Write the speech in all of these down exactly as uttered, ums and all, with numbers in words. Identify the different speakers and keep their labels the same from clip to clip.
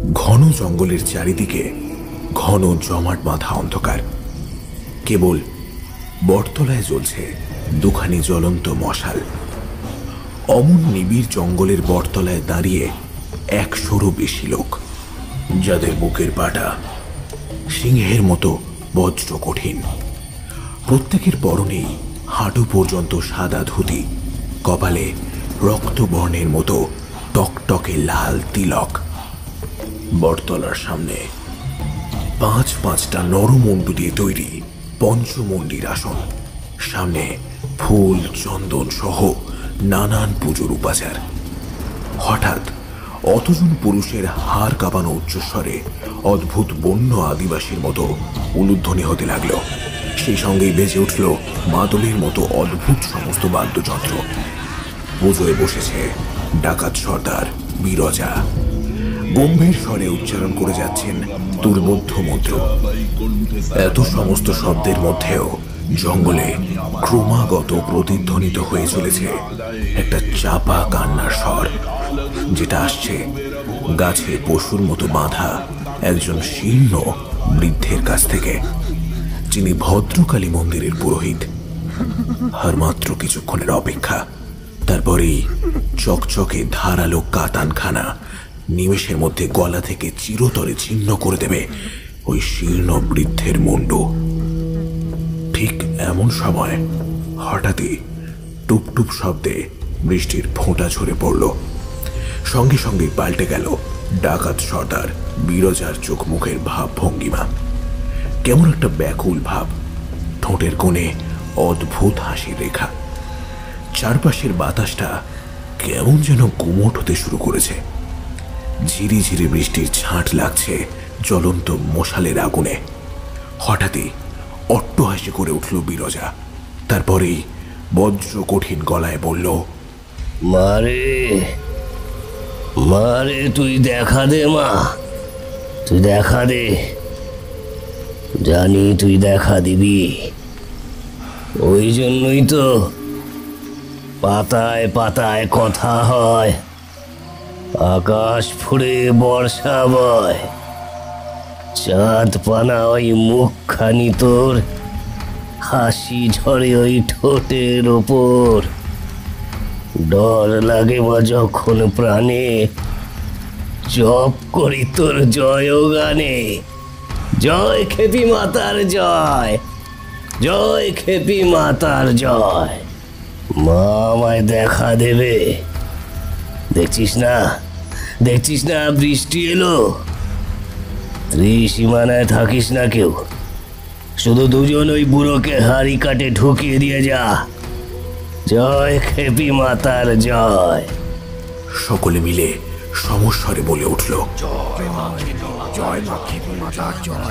Speaker 1: ঘন জঙ্গলের চারিদিকে ঘন জমাট বাঁধা অন্ধকার। কেবল বটতলায় জ্বলছে দুখানি জ্বলন্ত মশাল। অমন নিবিড় জঙ্গলের বটতলায় দাঁড়িয়ে একশোরও বেশি লোক, যাদের বুকের পাটা সিংহের মতো বজ্র কঠিন। প্রত্যেকের পরনেই হাঁটু পর্যন্ত সাদা ধুতি, কপালে রক্তবর্ণের মতো টকটকে লাল তিলক। বটতলার সামনে পাঁচ পাঁচটা নরমুন্ডু দিয়ে তৈরি পঞ্চমন্ডির আসন, সামনে ফুল চন্দন সহ নানান পুজোর উপাচার। হঠাৎ অতজন পুরুষের হাড় কাঁপানো উচ্চস্বরে অদ্ভুত বন্য আদিবাসীর মতো উলুধ্বনি হতে লাগলো। সেই সঙ্গেই বেজে উঠল মাদলের মতো অদ্ভুত সমস্ত বাদ্যযন্ত্র। পুজোয় বসেছে ডাকাত সর্দার বিরজা। গম্ভীর স্বরে উচ্চারণ করে যাচ্ছেন দুর্বোধ্য মন্ত্র। এত সমস্ত শব্দের মধ্যেও জঙ্গলে ক্রমাগত প্রতিধ্বনিত হয়ে চলেছে একটা চাপা কান্নার স্বর, যেটা আসছে গাছে পশুর মতো বাঁধা একজন শীর্ণ বৃদ্ধের কাছ থেকে, যিনি ভদ্রকালী মন্দিরের পুরোহিত। আর মাত্র কিছুক্ষণের অপেক্ষা, তারপরেই চকচকে ধারালো কাতানখানা নিমেষের মধ্যে গলা থেকে চিরতরে ছিন্ন করে দেবে ওই শীর্ণ বৃদ্ধের মুন্ডু। ঠিক এমন সময় হঠাৎই টুপটুপ শব্দে বৃষ্টির ফোঁটা ঝরে পড়ল। সঙ্গে সঙ্গে পাল্টে গেল ডাকাত সর্দার বিরজার চোখ মুখের ভাব ভঙ্গিমা। কেমন একটা ব্যাকুল ভাব, ঠোঁটের কোণে অদ্ভুত হাসির রেখা। চারপাশের বাতাসটা কেমন যেন গুমোট হতে শুরু করেছে। ঝিরি ঝিরি বৃষ্টির ছাঁট লাগছে জ্বলন্ত মশালের আগুনে। হঠাৎই অট্টহাসি করে উঠল বিরজা। তারপরেই বজ্র কঠিন গলায় বলল,
Speaker 2: মারে মারে তুই দেখা দে মা, তুই দেখা দে, জানি তুই দেখা দিবি। ওই জন্যই তো পাতায় পাতায় কথা হয়, আকাশ ফুঁড়ে বর্ষা বয়, চাঁদ পানা ওই মুখখানি তোর, হাসি ঝরে ওই ঠোঁটের ওপর। ডর লাগে বা যখন প্রাণে, জপ করি তোর জয় গানে। জয় খেপি মাতার জয়, জয় খেপি মাতার জয়। মা আমায় দেখা দেবে। দেখছিস না, দেখছিস না বৃষ্টি এলো। ত্রিসীমানায় থাকিস না কেউ, শুধু দুজন ওই বুড়োকে হাড়ি কাটে ঢুকিয়ে দিয়ে যা। জয় খেপি মাতার জয়।
Speaker 1: সকলে মিলে সমস্বরে বলে উঠল, জয় মা, জয় মা খেপি মাতার জয়,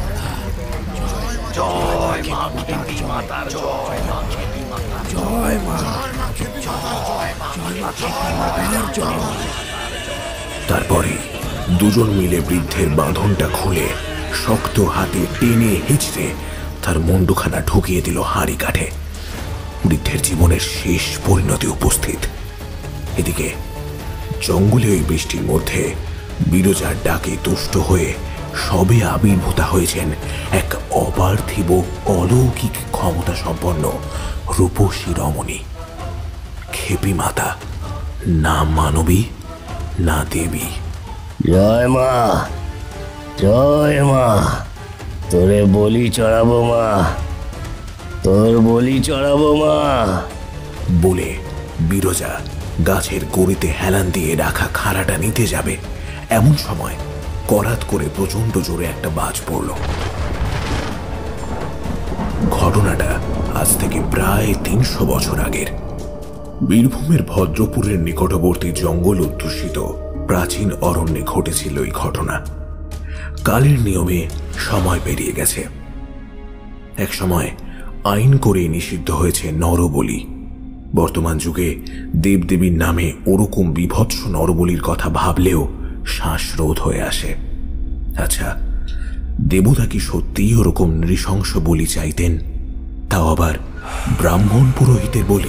Speaker 1: জয় মা খেপি মাতার জয়, জয় মা, জয় মা খেপি মাতার জয়। তারপরে দুজন মিলে বৃদ্ধের বাঁধনটা খুলে শক্ত হাতে টেনে হিঁচড়ে তার মুন্ডুখানা ঢুকিয়ে দিল হাড়ি কাঠে। বৃদ্ধের জীবনের শেষ পরিণতি উপস্থিত। এদিকে জঙ্গলে ওই বৃষ্টির মধ্যে বিরজার ডাকে তুষ্ট হয়ে সবে আবির্ভূতা হয়েছেন এক অপার্থিব অলৌকিক ক্ষমতা সম্পন্ন রূপসী রমণী, খেপি মাতা, না মানবী না দেবী।
Speaker 2: জয় মা, জয় মা, তোরে বলি চড়াবো মা, তোর বলি চড়াবো মা।
Speaker 1: বলে বিরজা গাছের গড়িতে হেলান দিয়ে রাখা খাড়াটা নিতে যাবে, এমন সময় করাত করে প্রচন্ড জোরে একটা বাজ পড়ল। ঘটনাটা আজ থেকে প্রায় তিনশো বছর আগের। বীরভূমের ভদ্রপুরের নিকটবর্তী জঙ্গল অধ্যুষিত প্রাচীন অরণ্যে ঘটেছিল এই ঘটনা। কালের নিয়মে সময় পেরিয়ে গেছে। এক সময় আইন করে নিষিদ্ধ হয়েছে নরবলি। বর্তমান যুগে দেবদেবীর নামে ওরকম বিভৎস নরবলির কথা ভাবলেও শ্বাসরোধ হয়ে আসে। আচ্ছা, দেবতা কি সত্যিই ওরকম নৃশংস বলি চাইতেন? তাও আবার ব্রাহ্মণ পুরোহিতের বলি?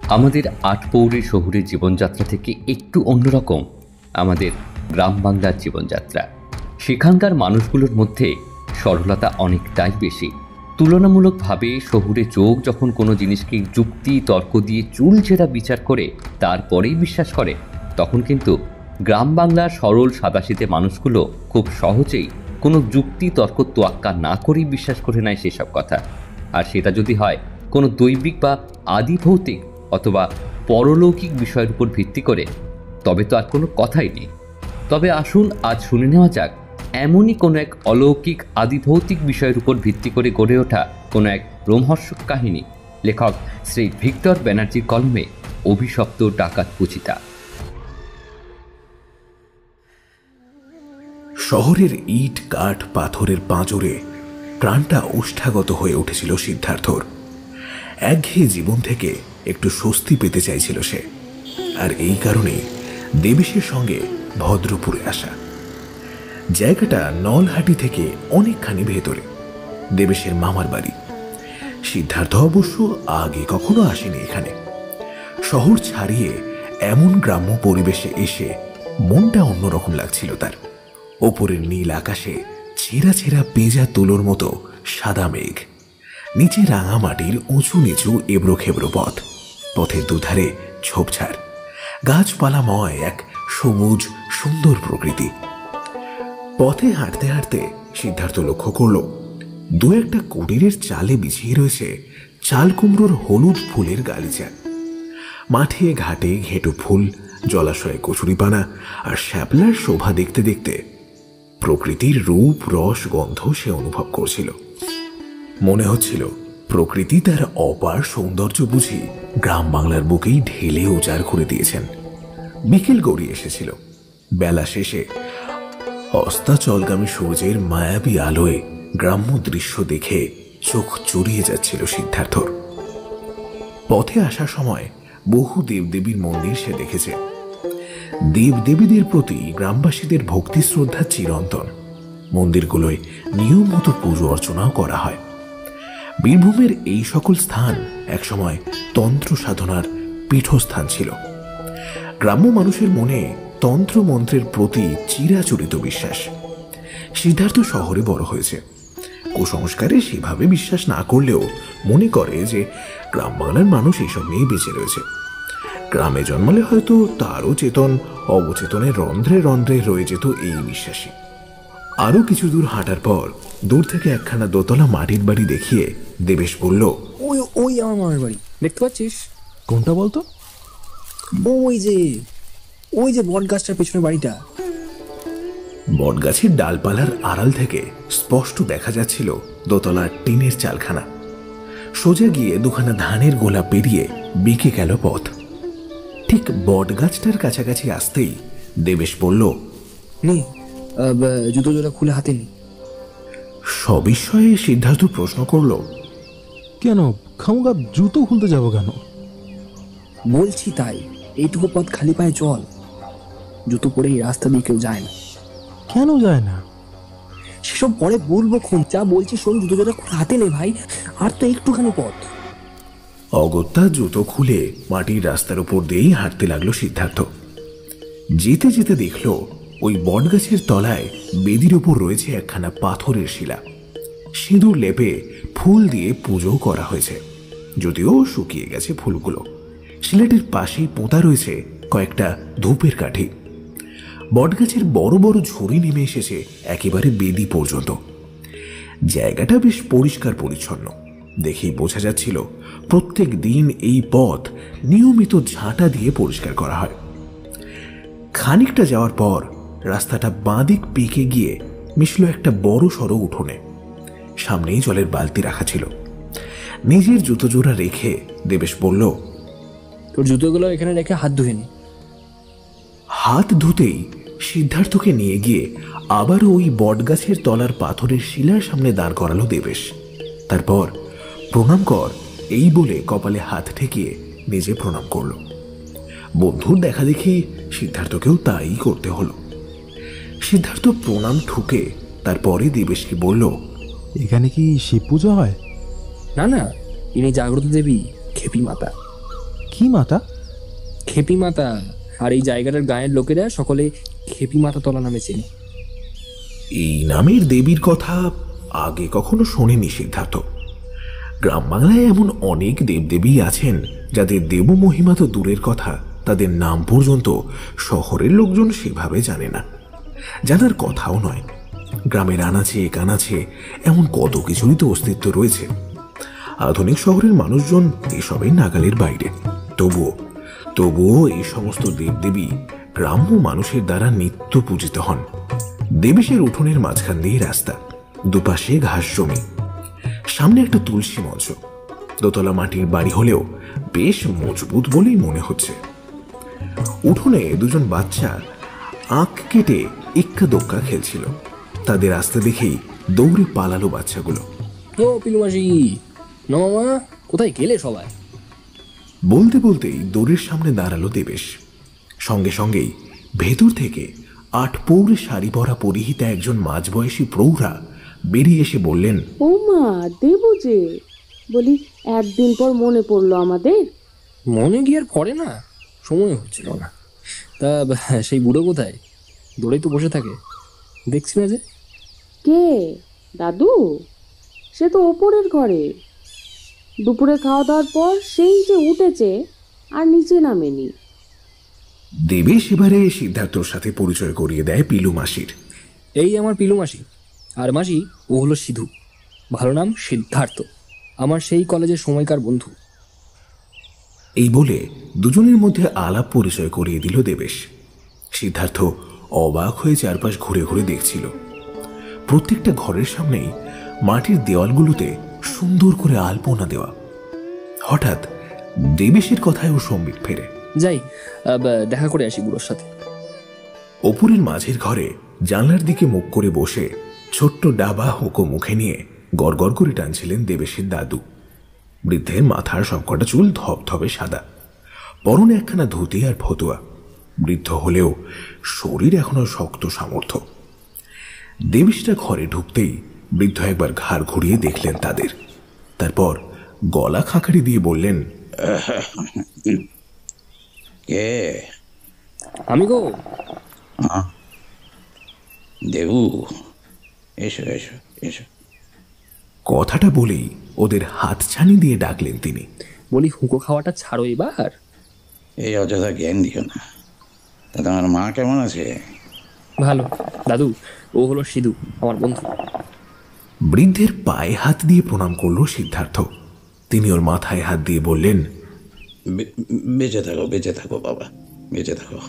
Speaker 3: আমাদের আটপৌরের শহুরের জীবনযাত্রা থেকে একটু অন্যরকম আমাদের গ্রাম বাংলার জীবনযাত্রা। সেখানকার মানুষগুলোর মধ্যে সরলতা অনেকটাই বেশি। তুলনামূলকভাবে শহুরে চোখ যখন কোনো জিনিসকে যুক্তি তর্ক দিয়ে চুলচেরা বিচার করে তারপরেই বিশ্বাস করে, তখন কিন্তু গ্রাম বাংলার সরল সাদাসিধে মানুষগুলো খুব সহজেই কোনো যুক্তি তর্ক তোয়াক্কা না করেই বিশ্বাস করে নেয় সেসব কথা। আর সেটা যদি হয় কোনো দৈবিক বা আদি ভৌতিক অথবা পরলৌকিক বিষয়ের উপর ভিত্তি করে, তবে তো আর কোনো কথাই নেই। তবে আসুন আজ শুনে নেওয়া যাক এমনই কোনো এক অলৌকিক আদিভৌতিক বিষয়ের উপর ভিত্তি করে গড়ে ওঠা কোনো এক রোমহর্ষক কাহিনী, লেখক শ্রী ভিক্টর ব্যানার্জির কলমে অভিশপ্ত ডাকাত পুচিতা।
Speaker 1: শহরের ইট কাঠ পাথরের পাঁজরে প্রাণটা ওষ্ঠাগত হয়ে উঠেছিল সিদ্ধার্থর। একঘেয়ে জীবন থেকে একটু স্বস্তি পেতে চাইছিল সে, আর এই কারণে দেবেশের সঙ্গে ভদ্রপুরে আসা। জায়গাটা নলহাটি থেকে অনেকখানি ভেতরে, দেবেশের মামার বাড়ি। সিদ্ধার্থ অবশ্য আগে কখনো আসেনি এখানে। শহর ছাড়িয়ে এমন গ্রাম্য পরিবেশে এসে মনটা অন্যরকম লাগছিল তার। ওপরের নীল আকাশে ছেঁড়া ছেঁড়া পেঁজা তুলোর মতো সাদা মেঘ, নিচে রাঙামাটির উঁচু নিচু এবড়ো খেবড়ো পথ, পথের দুধারে ঝোপঝাড়, গাছপালাময় এক সবুজ সুন্দর প্রকৃতি। পথে হাঁটতে হাঁটতে সিদ্ধার্থ লক্ষ্য করল দু একটা কুটিরের চালে বিছিয়ে রয়েছে চাল কুমড়োর হলুদ ফুলের গালিচা। মাঠে ঘাটে ঘেঁটু ফুল, জলাশয়ে কচুরিপানা আর শ্যাপলার শোভা দেখতে দেখতে প্রকৃতির রূপ রস গন্ধ সে অনুভব করছিল। মনে হচ্ছিল প্রকৃতি তার অপার সৌন্দর্য বুঝি গ্রাম বাংলার বুকেই ঢেলে উজাড় করে দিয়েছেন। বিকেল গড়িয়ে এসেছিল। বেলা শেষে অস্তাচলগামী সূর্যের মায়াবী আলোয় গ্রাম্য দৃশ্য দেখে চোখ জুড়িয়ে যাচ্ছিল সিদ্ধার্থর। পথে আসার সময় বহু দেবদেবীর মন্দির সে দেখেছে। দেবদেবীদের প্রতি গ্রামবাসীদের ভক্তি শ্রদ্ধা চিরন্তন। মন্দিরগুলোয় নিয়ম মতো পুজো অর্চনাও করা হয়। বীরভূমের এই সকল স্থান একসময় তন্ত্র সাধনার পীঠস্থান ছিল। গ্রাম্য মানুষের মনে তন্ত্র মন্ত্রের প্রতি চিরাচরিত বিশ্বাস। সিদ্ধার্থ শহরে বড় হয়েছে, কুসংস্কারে সেভাবে বিশ্বাস না করলেও মনে করে যে গ্রাম বাংলার মানুষ এইসব নিয়ে বেঁচে রয়েছে। গ্রামে জন্মালে হয়তো তারও চেতন অবচেতনের রন্ধ্রে রন্ধ্রে রয়ে যেত এই বিশ্বাসী। আরো কিছু দূর হাঁটার পর দূর থেকে একখানা দোতলা মাটির বাড়ি দেখিয়ে দেবেশ বলল,
Speaker 4: ওই ওই আমার মামার বাড়ি, দেখতে পাচ্ছিস?
Speaker 5: কোনটা বলতো?
Speaker 4: ওই যে ওই যে বট গাছটার পেছনে বাড়িটা।
Speaker 1: বটগাছের ডালপালার আড়াল থেকে স্পষ্ট দেখা যাচ্ছিল দোতলার টিনের চালখানা। সোজা গিয়ে দুখানা ধানের গোলা পেরিয়ে বেঁকে গেল পথ। ঠিক বটগাছটার কাছাকাছি আসতেই দেবেশ বলল,
Speaker 4: নে জুতো জোড়া খুলে হাতে নি।
Speaker 1: সবিস্ময়ে সিদ্ধার্থ প্রশ্ন করল,
Speaker 5: কেন খামুগা জুতো খুলতে যাব কেন?
Speaker 4: বলছি তাই, এইটুকু পথ খালি পায়ে চল। জুতো পরে এই রাস্তা দিয়ে কেউ যায় না।
Speaker 5: কেন যায় না?
Speaker 4: সেসব পরে বলবো খুন, যা বলছি শোন, জুতো জোড়া হাতে নে ভাই, আর তো একটুখানি পথ।
Speaker 1: অগত্যা জুতো খুলে মাটির রাস্তার উপর দিয়েই হাঁটতে লাগলো সিদ্ধার্থ। যেতে যেতে দেখল ওই বটগাছের তলায় বেদির ওপর রয়েছে একখানা পাথরের শিলা। সিঁদুর লেপে ফুল দিয়ে পুজো করা হয়েছে, যদিও শুকিয়ে গেছে ফুলগুলো। শিলাটির পাশেই পোঁতা রয়েছে কয়েকটা ধূপের কাঠি। বটগাছের বড় বড় ঝুড়ি নেমে এসেছে একেবারে বেদি পর্যন্ত। জায়গাটা বেশ পরিষ্কার পরিচ্ছন্ন, দেখেই বোঝা যাচ্ছিল প্রত্যেক দিন এই পথ নিয়মিত ঝাঁটা দিয়ে পরিষ্কার করা হয়। খানিকটা যাওয়ার পর রাস্তাটা বাঁদিক পেকে গিয়ে মিশল একটা বড় সড়ো উঠোনে। সামনেই জলের বালতি রাখা ছিল। নিজের জুতো জোড়া রেখে দেবেশ বলল,
Speaker 4: তোর জুতোগুলো এখানে রেখে হাত ধুয়ে নি।
Speaker 1: হাত ধুতেই সিদ্ধার্থকে নিয়ে গিয়ে আবার ওই বটগাছের তলার পাথরের শিলার সামনে দাঁড় করালো দেবেশ। তারপর প্রণাম কর এই বলে কপালে হাত ঠেকিয়ে নিজে প্রণাম করল। বন্ধুর দেখা দেখি সিদ্ধার্থকেও তাই করতে হলো। সিদ্ধার্থ প্রণাম ঠুকে তারপরে দেবেশকে বলল,
Speaker 5: এখানে কি শিব পুজো হয়?
Speaker 4: না না, ইনি জাগ্রত দেবী খেপি মাতা।
Speaker 5: কি মাতা?
Speaker 4: খেপি মাতা। আর এই জায়গাটার গায়ের লোকেরা সকলে খেপি মাতা তলা নামে চেনে।
Speaker 1: এই নামের দেবীর কথা আগে কখনো শোনেনি সিদ্ধার্থ। গ্রাম বাংলায় এমন অনেক দেবদেবী আছেন যাদের দেব মহিমা তো দূরের কথা, তাদের নাম পর্যন্ত শহরের লোকজন সেভাবে জানে না, জানার কথাও নয়। গ্রামের আনাচে কানাচে এমন কত কিছুরই তো অস্তিত্ব রয়েছে। আধুনিক শহরের মানুষজন এসবের নাগালের বাইরে। তবুও তবুও এই সমস্ত দেবদেবী গ্রাম্য মানুষের দ্বারা নিত্য পূজিত হন। দেবেশের উঠোনের মাঝখান দিয়ে রাস্তা, দুপাশে ঘাস জমি, সামনে একটা তুলসী মঞ্চ। দোতলা মাটির বাড়ি হলেও বেশ মজবুত বলেই মনে হচ্ছে। উঠোনে দুজন বাচ্চা আঁক কেটে ইক্কা দোক্কা খেলছিল। তাদের আসতে দেখেই দৌড়ে পালালো বাচ্চাগুলো।
Speaker 4: ও পিলু মাসি, নমা, কোথায় গেলে সবাই?
Speaker 1: বলতে বলতেই দড়ির সামনে দাঁড়ালো দেবেশ। সঙ্গে সঙ্গেই ভেতর থেকে আট পৌরে শাড়ি পরা পরিহিতা একজন মাঝবয়সী প্রৌঢ়া বেরিয়ে এসে বললেন,
Speaker 6: ও মা, দেবু যে, বলি একদিন পর মনে পড়লো আমাদের।
Speaker 4: মনে গিয়ে আর পড়ে না, সময় হচ্ছিল না। তা সেই বুড়ো কোথায়? দৌড়েই তো বসে থাকে, দেখছি না যে।
Speaker 6: কে? দাদু? সে তো ওপরের ঘরে। দুপুরে খাওয়া দাওয়ার পর সেই যে উঠেছে, আর নিচে নামেনি।
Speaker 1: দেবেশ এবারে সিদ্ধার্থর সাথে পরিচয় করিয়ে দেয় পিলু মাসির।
Speaker 4: এই আমার পিলু মাসি। আর মাসি, ও হলো সিধু, ভালো নাম সিদ্ধার্থ, আমার সেই কলেজের সময়কার বন্ধু।
Speaker 1: এই বলে দুজনের মধ্যে আলাপ পরিচয় করিয়ে দিল দেবেশ। সিদ্ধার্থ অবাক হয়ে চারপাশ ঘুরে ঘুরে দেখছিল। প্রত্যেকটা ঘরের সামনেই মাটির দেওয়ালগুলোতে সুন্দর করে আলপনা দেওয়া। হঠাৎ দেবেশের কথায় ও সম্বিত ফেরে।
Speaker 4: যাই, দেখা করে আসি বুড়োর সাথে।
Speaker 1: ওপরের মাঝের ঘরে জানলার দিকে মুখ করে বসে ছোট্ট ডাবা হুকো মুখে নিয়ে গড়গড় করে টানছিলেন দেবেশের দাদু। বৃদ্ধের মাথার সবকটা চুল ধবধবে সাদা, পরনে একখানা ধুতি আর ফতুয়া। বৃদ্ধ হলেও শরীর এখনো শক্ত সামর্থ্য। দেবেশটা ঘরে ঢুকতেই বৃদ্ধ একবার ঘাড় ঘুরিয়ে দেখলেন তাদের, তারপর গলা খাঁকারি দিয়ে বললেন,
Speaker 7: কে?
Speaker 4: আমি গো।
Speaker 7: দেবু, এসো এসো এসো।
Speaker 1: কথাটা বলেই ওদের হাত ছানি দিয়ে ডাকলেন তিনি।
Speaker 4: বলি, হুঁকো খাওয়াটা ছাড়ো এবার।
Speaker 7: এই অযথা জ্ঞান দিও না। তা তোমার মা কেমন আছে?
Speaker 4: ভালো দাদু, ও হলো সিধু, আমার বন্ধু।
Speaker 1: বৃদ্ধের পায়ে হাত দিয়ে প্রণাম করল সিদ্ধার্থ। তিনি ওর মাথায় হাত দিয়ে বললেন,
Speaker 7: বেঁচে থাকো বেঁচে থাকো বাবা, বেঁচে থাকো।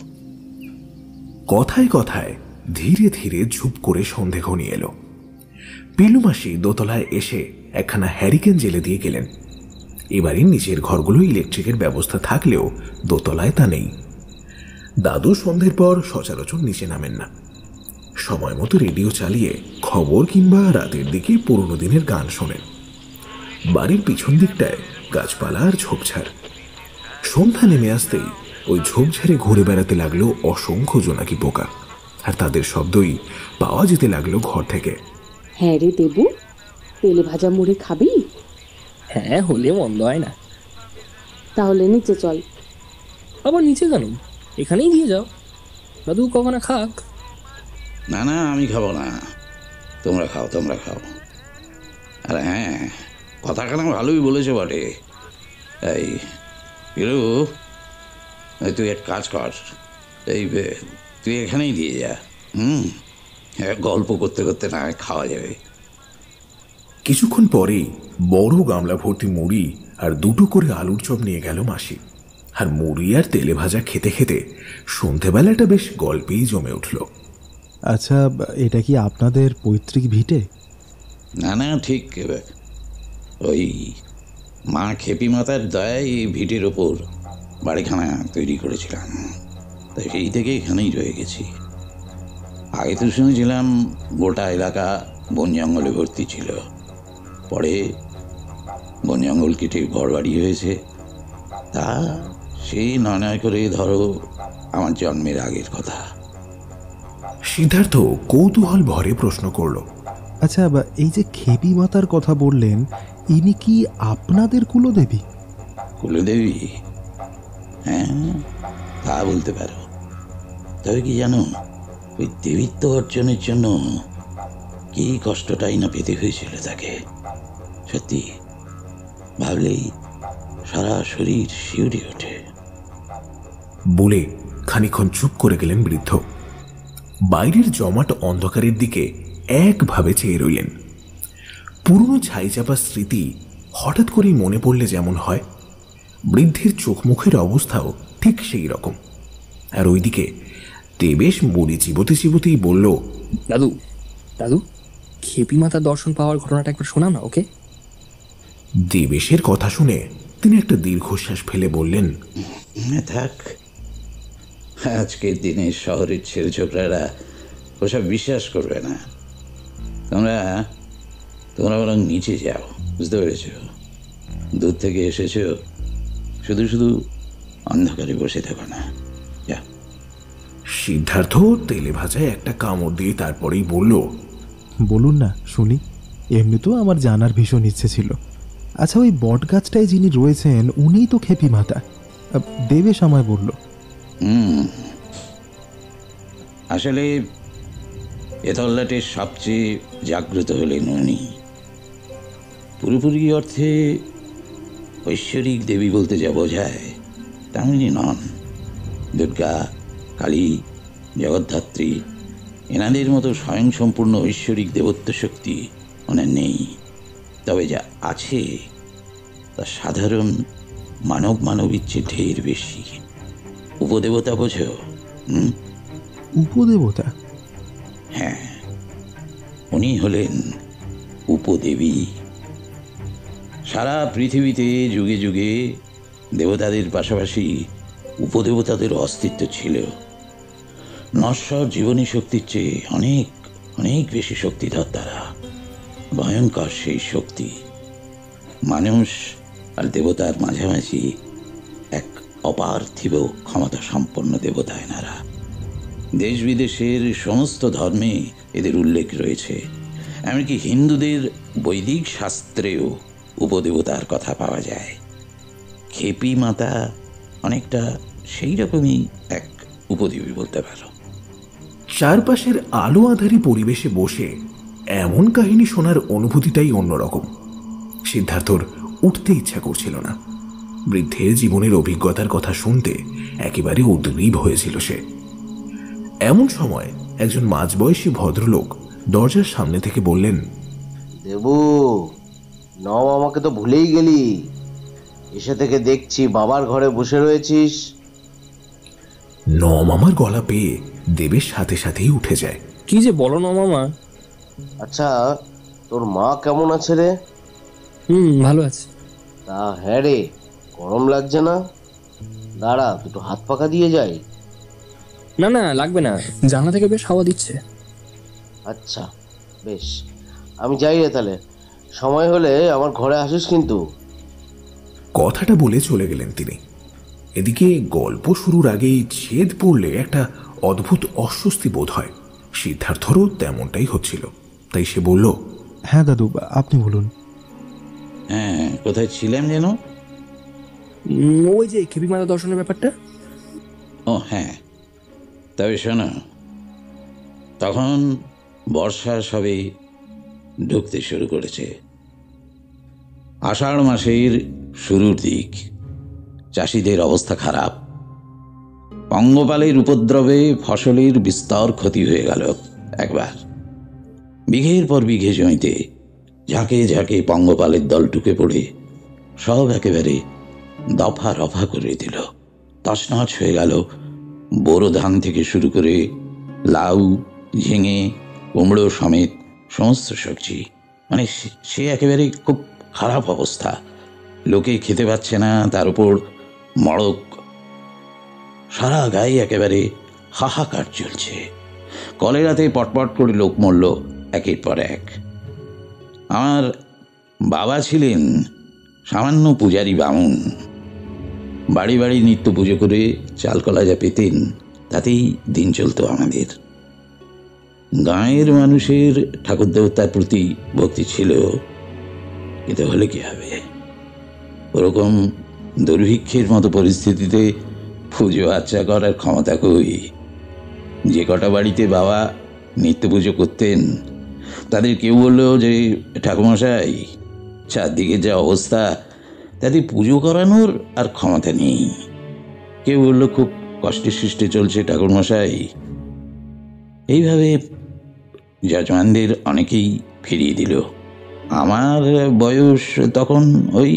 Speaker 1: কথায় কথায় ধীরে ধীরে ঝুপ করে সন্ধে ঘনিয়ে এলো। পিলু মাসি দোতলায় এসে একখানা হ্যারিকেন জেলে দিয়ে গেলেন। এবারে নিচের ঘরগুলো ইলেকট্রিকের ব্যবস্থা থাকলেও দোতলায় তা নেই। দাদু সন্ধ্যের পর সচরাচর নিচে নামেন না। সময় মতো রেডিও চালিয়ে খবর কিংবা রাতের দিকে পুরনো দিনের গান শোনেন। বাড়ির পিছন দিকটায় গাছপালা আর ঝোপঝাড়। সন্ধ্যা নেমে আসতেই ওই ঝোপঝাড়ে ঘুরে বেড়াতে লাগলো অসংখ্য জোনাকি পোকা, আর তাদের শব্দই পাওয়া যেতে লাগলো ঘর থেকে।
Speaker 6: হ্যাঁ রে দেবু, তেলে ভাজা মুড়ি খাবি?
Speaker 4: হ্যাঁ, হলে মন্দ হয় না।
Speaker 6: তাহলে নিচে চল।
Speaker 4: আবার নিচে কেন? এখানেই দিয়ে যাও, দাদু কখনো খাক।
Speaker 7: না না, আমি খাবো না, তোমরা খাও তোমরা খাও। আরে হ্যাঁ, কথাখানা ভালোই বলেছো বটে। এই পিলু, তুই এক কাজ কর, এই তুই এখানেই দিয়ে যা। হুম, গল্প করতে করতে না খাওয়া যাবে।
Speaker 1: কিছুক্ষণ পরেই বড় গামলা ভর্তি মুড়ি আর দুটো করে আলুর চপ নিয়ে গেল মাসি। আর মুড়ি আর তেলে ভাজা খেতে খেতে সন্ধেবেলাটা বেশ গল্পেই জমে উঠল।
Speaker 5: আচ্ছা, এটা কি আপনাদের পৈতৃক ভিটে?
Speaker 7: না না, ঠিক ওই মা খেপি মাতার দয়ায় এই ভিটের ওপর বাড়িখানা তৈরি করেছিলাম, তাই সেই থেকে এখানেই রয়ে গেছি। আগে তো শুনেছিলাম গোটা এলাকা বন জঙ্গলে ভর্তি ছিল, পরে বন জঙ্গল কেটে ঘর বাড়ি হয়েছে। তা সেই নয় নয় করে ধরো আমার জন্মের আগের কথা।
Speaker 1: সিদ্ধার্থ কৌতূহল ভরে প্রশ্ন করল,
Speaker 5: আচ্ছা, এই যে খেপি মাতার কথা বললেন, ইনি কি আপনাদের কুলদেবী?
Speaker 7: কুলদেবী? হ্যাঁ, তা বলতে পারো। তবে কি জানো, ওই দেবীত্ব অর্জনের জন্য কি কষ্টটাই না পেতে হয়েছিল তাকে। সত্যি ভাবলেই সারা শরীর শিউরে ওঠে।
Speaker 1: বলে খানিকক্ষণ চুপ করে গেলেন বৃদ্ধ। বাইরের জমাট অন্ধকারের দিকে একভাবে চেয়ে রইলেন। পুরনো ছাইচাপা স্মৃতি হঠাৎ করেই মনে পড়লে যেমন হয়, বৃদ্ধের চোখ মুখের অবস্থাও ঠিক সেই রকম। আর ওইদিকে দেবেশ মুড়ি চিবোতে চিবোতেই বলল,
Speaker 4: দাদু দাদু খেপি মাতার দর্শন পাওয়ার ঘটনাটা একবার শোনা না ওকে।
Speaker 1: দেবেশের কথা শুনে তিনি একটা দীর্ঘশ্বাস ফেলে বললেন,
Speaker 7: থাক, আজকের দিনে শহরের ছেলে ছোকরারা ওসব বিশ্বাস করবে না। তোমরা তোমরা বরং নিচে যাও, বুঝতে পেরেছ? দূর থেকে এসেছ, শুধু শুধু অন্ধকারে বসে থাকো না। যা।
Speaker 1: সিদ্ধার্থ তেলে ভাজায় একটা কামড় দিয়ে তারপরেই বলল,
Speaker 5: বলুন না শুনি, এমনিতেও আমার জানার ভীষণ ইচ্ছে ছিল। আচ্ছা, ওই বট গাছটায় যিনি রয়েছেন উনিই তো খেপি মাতা, দেবেশ আমায় বলল।
Speaker 7: হুম, আসলে এ তল্লাটের সবচেয়ে জাগ্রত হলেন উনি। পুরোপুরি অর্থে ঐশ্বরিক দেবী বলতে যা বোঝায় তেমনি নন। দুর্গা, কালী, জগদ্ধাত্রী এনাদের মতো স্বয়ংসম্পূর্ণ ঐশ্বরিক দেবত্ব শক্তি ওনার নেই। তবে যা আছে তা সাধারণ মানব মানবীর চেয়ে ঢের বেশি। উপদেবতা বোঝো? হুম,
Speaker 5: উপদেবতা?
Speaker 7: হ্যাঁ, উনি হলেন উপদেবী। সারা পৃথিবীতে যুগে যুগে দেবতাদের পাশাপাশি উপদেবতাদের অস্তিত্ব ছিল। নশ্বর জীবনী শক্তির চেয়ে অনেক অনেক বেশি শক্তিধর তারা। ভয়ঙ্কর সেই শক্তি। মানুষ আর দেবতার মাঝামাঝি এক অপার্থিব ক্ষমতা সম্পন্ন দেবতা এনারা। দেশ বিদেশের সমস্ত ধর্মে এদের উল্লেখ রয়েছে। এমনকি হিন্দুদের বৈদিক শাস্ত্রেও উপদেবতার কথা পাওয়া যায়। খেপি মাতা অনেকটা সেই রকমই এক উপদেবী বলতে পারো।
Speaker 1: চারপাশের আলো আধারি পরিবেশে বসে এমন কাহিনী শোনার অনুভূতিটাই অন্যরকম। সিদ্ধার্থর উঠতে ইচ্ছা করছিল না। বৃদ্ধের জীবনের অভিজ্ঞতার কথা শুনতে একেবারে উদ্গ্রীব হয়েছিল সে। এমন সময় একজন মাঝবয়সী ভদ্রলোক দরজার সামনে থেকে বললেন,
Speaker 8: দেবু, নাও আমাকে তো ভুলেই গেলি। এসে থেকে দেখছি বাবার ঘরে বসে রয়েছিস।
Speaker 1: ন মামার গলা পেয়ে দেবের সাথে সাথেই উঠে যায়।
Speaker 4: কি যে বলো না মামা।
Speaker 8: আচ্ছা, তোর মা কেমন আছে রে?
Speaker 4: হুম, ভালো আছে।
Speaker 8: তা হ্যাঁ রে, গরম লাগছে না? দাঁড়া, দুটো হাত পাখা দিয়ে যাই।
Speaker 4: না না, লাগবে না, জানলা থেকে বেশ হাওয়া দিচ্ছে।
Speaker 8: আচ্ছা বেশ, আমি যাই রে তাহলে। সময় হলে আমার ঘরে আসিস কিন্তু।
Speaker 1: কথাটা বলে চলে গেলেন তিনি। এদিকে গল্প শুরুর আগেই ছেদ পড়লে একটা অদ্ভুত অস্বস্তি বোধ হয়। সিদ্ধার্থরও তেমনটাই হচ্ছিল। তাই সে বলল,
Speaker 5: হ্যাঁ দাদু, আপনি বলুন।
Speaker 7: হ্যাঁ, কোথায় ছিলাম যেন?
Speaker 4: ওই যে খেপি মাতা দর্শনের ব্যাপারটা।
Speaker 7: ও হ্যাঁ, তবে শোনো, তখন বর্ষা সবে ঢুকতে শুরু করেছে। আষাঢ় মাসের শুরুর দিক। চাষিদের অবস্থা খারাপ। পঙ্গপালের উপদ্রবে ফসলের বিস্তর ক্ষতি হয়ে গেল একবার। বিঘের পর বিঘে জমিতে ঝাঁকে ঝাঁকে পঙ্গপালের দল ঢুকে পড়ে সব একেবারে দফা রফা করে দিল। তছনছ হয়ে গেল বোরো ধান থেকে শুরু করে লাউ, ঝিঙে, কুমড়ো সমেত সমস্ত সবজি। মানে সে একেবারে খুব খারাপ অবস্থা। লোকে খেতে পাচ্ছে না, তার উপর মড়ক। সারা গায়ে একেবারে হাহাকার চলছে। কলেরাতে পটপট করে লোক মরল একের পর এক। আমার বাবা ছিলেন সামান্য পূজারী বামুন। বাড়ি বাড়ি নিত্য পুজো করে চাল কলা যা পেতেন তাতেই দিন চলত আমাদের। গাঁয়ের মানুষের ঠাকুর দেবতার প্রতি ভক্তি ছিল, কিন্তু হলে কি হবে? ওরকম দুর্ভিক্ষের মতো পরিস্থিতিতে পুজো আচ্ছা করার ক্ষমতা কই। যে কটা বাড়িতে বাবা নিত্য পুজো করতেন তাদের কেউ বললো যে ঠাকুরমশাই চারদিকে যা অবস্থা তাতে পুজো করানোর আর ক্ষমতা নেই। কেউ বললো খুব কষ্টে সৃষ্টে চলছে ঠাকুরমশাই। এইভাবে যজমানদের অনেকেই ফিরিয়ে দিল। আমার বয়স তখন ওই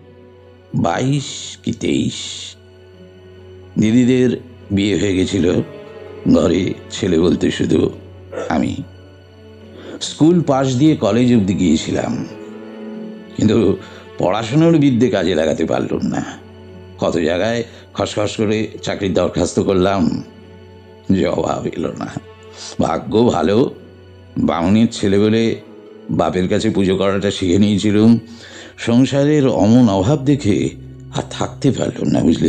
Speaker 7: বাইশ কি তেইশ। দিদিদের বিয়ে হয়ে গেছিল, ঘরে ছেলে বলতে শুধু আমি। স্কুল পাশ দিয়ে কলেজ অবধি গিয়েছিলাম, কিন্তু পড়াশোনার বিদ্যে কাজে লাগাতে পারলাম না। কত জায়গায় খসখস করে চাকরির দরখাস্ত করলাম, জবাব এলো না। ভাগ্য ভালো, বামুনের ছেলে বলে বাপের কাছে পুজো করাটা শিখে নিয়েছিলুম। সংসারের অমন অভাব দেখে আর থাকতে পারলাম না, বুঝলে।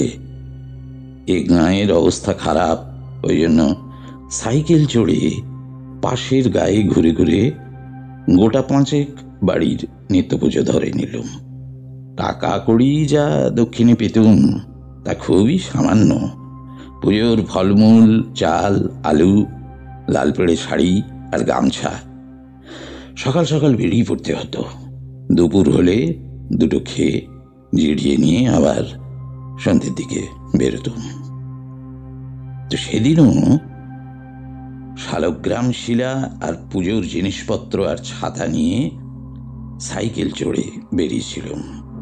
Speaker 7: এ গাঁয়ের অবস্থা খারাপ, ওই জন্য সাইকেল চড়ে পাশের গায়ে ঘুরে ঘুরে গোটা পাঁচেক বাড়ির নিত্য পুজো ধরে নিলুম। টাকা কড়ি যা দক্ষিণে পেতুম তা খুবই সামান্য। পুজোর ফলমূল, চাল, আলু, লাল পেড়ে শাড়ি আর গামছা। সকাল সকাল বেরিয়ে পড়তে হতো। দুপুর হলে দুটো খেয়ে জিরিয়ে নিয়ে আবার সন্ধ্যের দিকে বেরোতুম। তো সেদিনও শালগ্রাম শিলা আর পুজোর জিনিসপত্র আর ছাতা নিয়ে সাইকেল চড়ে বেরিয়েছিলাম।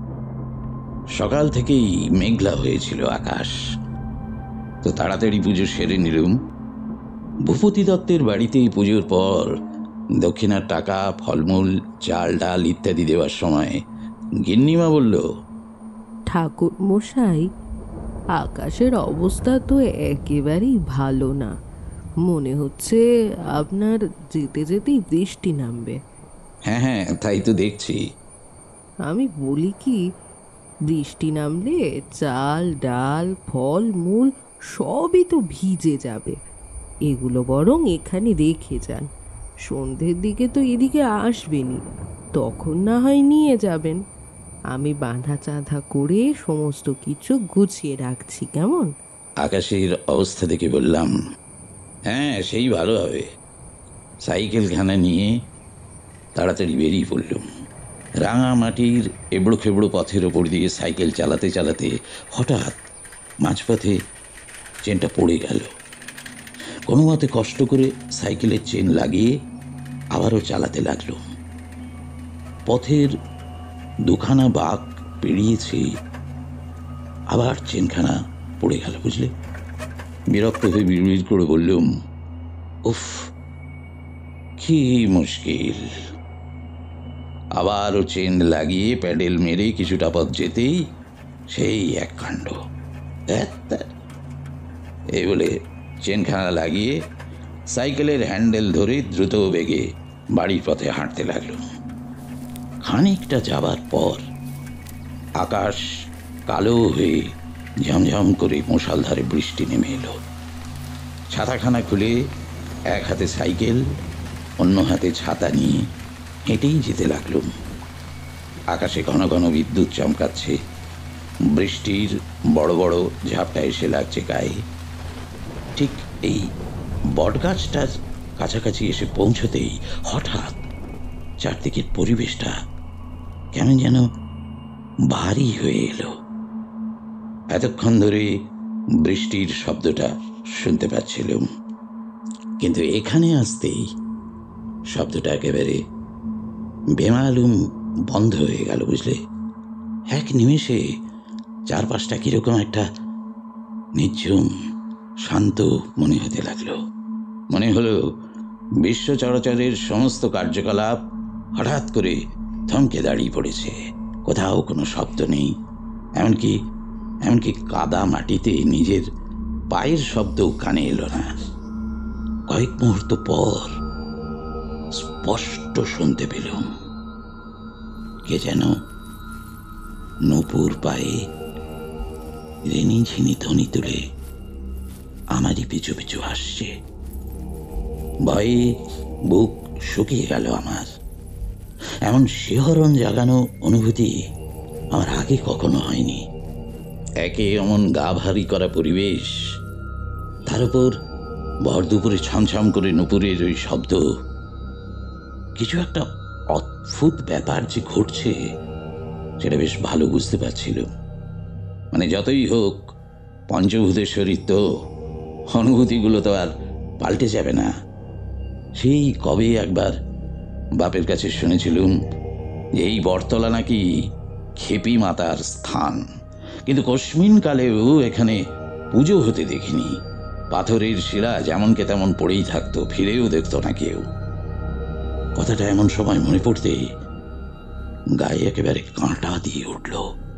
Speaker 7: সকাল থেকেই মেঘলা হয়েছিল আকাশ। তো তাড়াতাড়ি পুজো সেরে নিলুম। ভূপতি দত্তের বাড়িতেই পুজোর পর দক্ষিণার টাকা, ফলমূল, চাল ডাল ইত্যাদি দেওয়ার সময় গিন্নিমা বলল,
Speaker 9: ঠাকুর মশাই, আকাশের অবস্থা তো একেবারেই ভালো না। মনে হচ্ছে আপনার যেতে যেতেই বৃষ্টি নামবে।
Speaker 7: হ্যাঁ হ্যাঁ তাই তো দেখছি।
Speaker 9: আমি বলি কি, বৃষ্টি নামলে চাল ডাল ফল মূল সবই তো ভিজে যাবে। এগুলো বরং এখানে রেখে যান, সন্ধ্যের দিকে তো এদিকে আসবেনি, তখন না হয় নিয়ে যাবেন। আমি বাঁধা চাঁধা করে সমস্ত কিছু গুছিয়ে রাখছি, কেমন?
Speaker 7: আকাশের অবস্থা দেখে বললাম, হ্যাঁ সেই ভালো হবে। সাইকেলখানা নিয়ে তাড়াতাড়ি বেরিয়ে পড়লুম। রাঙা মাটির এবড়ো খেবড়ো পথের ওপর দিয়ে সাইকেল চালাতে চালাতে হঠাৎ মাঝপথে চেনটা পড়ে গেল। কোনো মতে কষ্ট করে সাইকেলের চেন লাগিয়ে আবারও চালাতে লাগলো। পথের দুখানা বাঁক পেরিয়েছে, আবার চেনখানা পড়ে গেল, বুঝলে। বিরক্ত হয়ে বিড়বিড় করে বললুম, উফ কি মুশকিল। আবারও চেন লাগিয়ে প্যাডেল মেরে কিছুটা পথ যেতেই সেই এক কাণ্ড। এই বলে চেনখানা লাগিয়ে সাইকেলের হ্যান্ডেল ধরে দ্রুত বেগে বাড়ির পথে হাঁটতে লাগলো। খানিকটা যাবার পর আকাশ কালো হয়ে ঝমঝম করে মুষলধারে বৃষ্টি নেমে এলো। ছাতাখানা খুলে এক হাতে সাইকেল, অন্য হাতে ছাতা নিয়ে হেঁটেই যেতে লাগলুম। আকাশে ঘন ঘন বিদ্যুৎ চমকাচ্ছে, বৃষ্টির বড় বড় ঝাপটা এসে লাগছে গায়ে। ঠিক এই বটগাছটার কাছাকাছি এসে পৌঁছতেই হঠাৎ চারদিকের পরিবেশটা কেমন যেন ভারী হয়ে এলো। এতক্ষণ ধরে বৃষ্টির শব্দটা শুনতে পাচ্ছিলাম, কিন্তু এখানে আসতেই শব্দটা একেবারে বেমালুম বন্ধ হয়ে গেল, বুঝলে। এক নিমেষে চারপাশটা কিরকম একটা নিঝুম শান্ত মনে হতে লাগলো। মনে হলো বিশ্ব চরাচরের সমস্ত কার্যকলাপ হঠাৎ করে থমকে দাঁড়িয়ে পড়েছে। কোথাও কোনো শব্দ নেই, এমনকি এমনকি কাদা মাটিতে নিজের পায়ের শব্দও কানে এলো না। কয়েক মুহূর্ত পর স্পষ্ট শুনতে পেলাম কে যেন নূপুর পায়ে রেনি ঝিনি ধ্বনি তুলে আমারই পিছু পিছু আসছে। ভয়ে বুক শুকিয়ে গেল আমার। এমন শিহরণ জাগানো অনুভূতি আমার আগে কখনো হয়নি। একে অমন গা ভারী করা পরিবেশ, তার উপর ভর দুপুরে ছমছম করে নুপুরের ওই শব্দ, কিছু একটা অদ্ভুত ব্যাপার যে ঘটছে সেটা বেশ ভালো বুঝতে পারছিল। মানে যতই হোক পঞ্চভূতেশ্বরীর তো অনুভূতিগুলো তো আর পাল্টে যাবে না। সেই কবে একবার বাপের কাছে শুনেছিলুম যে এই বটতলা নাকি খেপি মাতার স্থান, কিন্তু কস্মিন কালেও এখানে পুজো হতে দেখিনি। পাথরের শিলা যেমনকে তেমন পড়েই থাকতো, ফিরেও দেখতো না কেউ। কথাটা এমন সময় মনে পড়তে গায়ে একেবারে কাঁটা দিয়ে উঠল।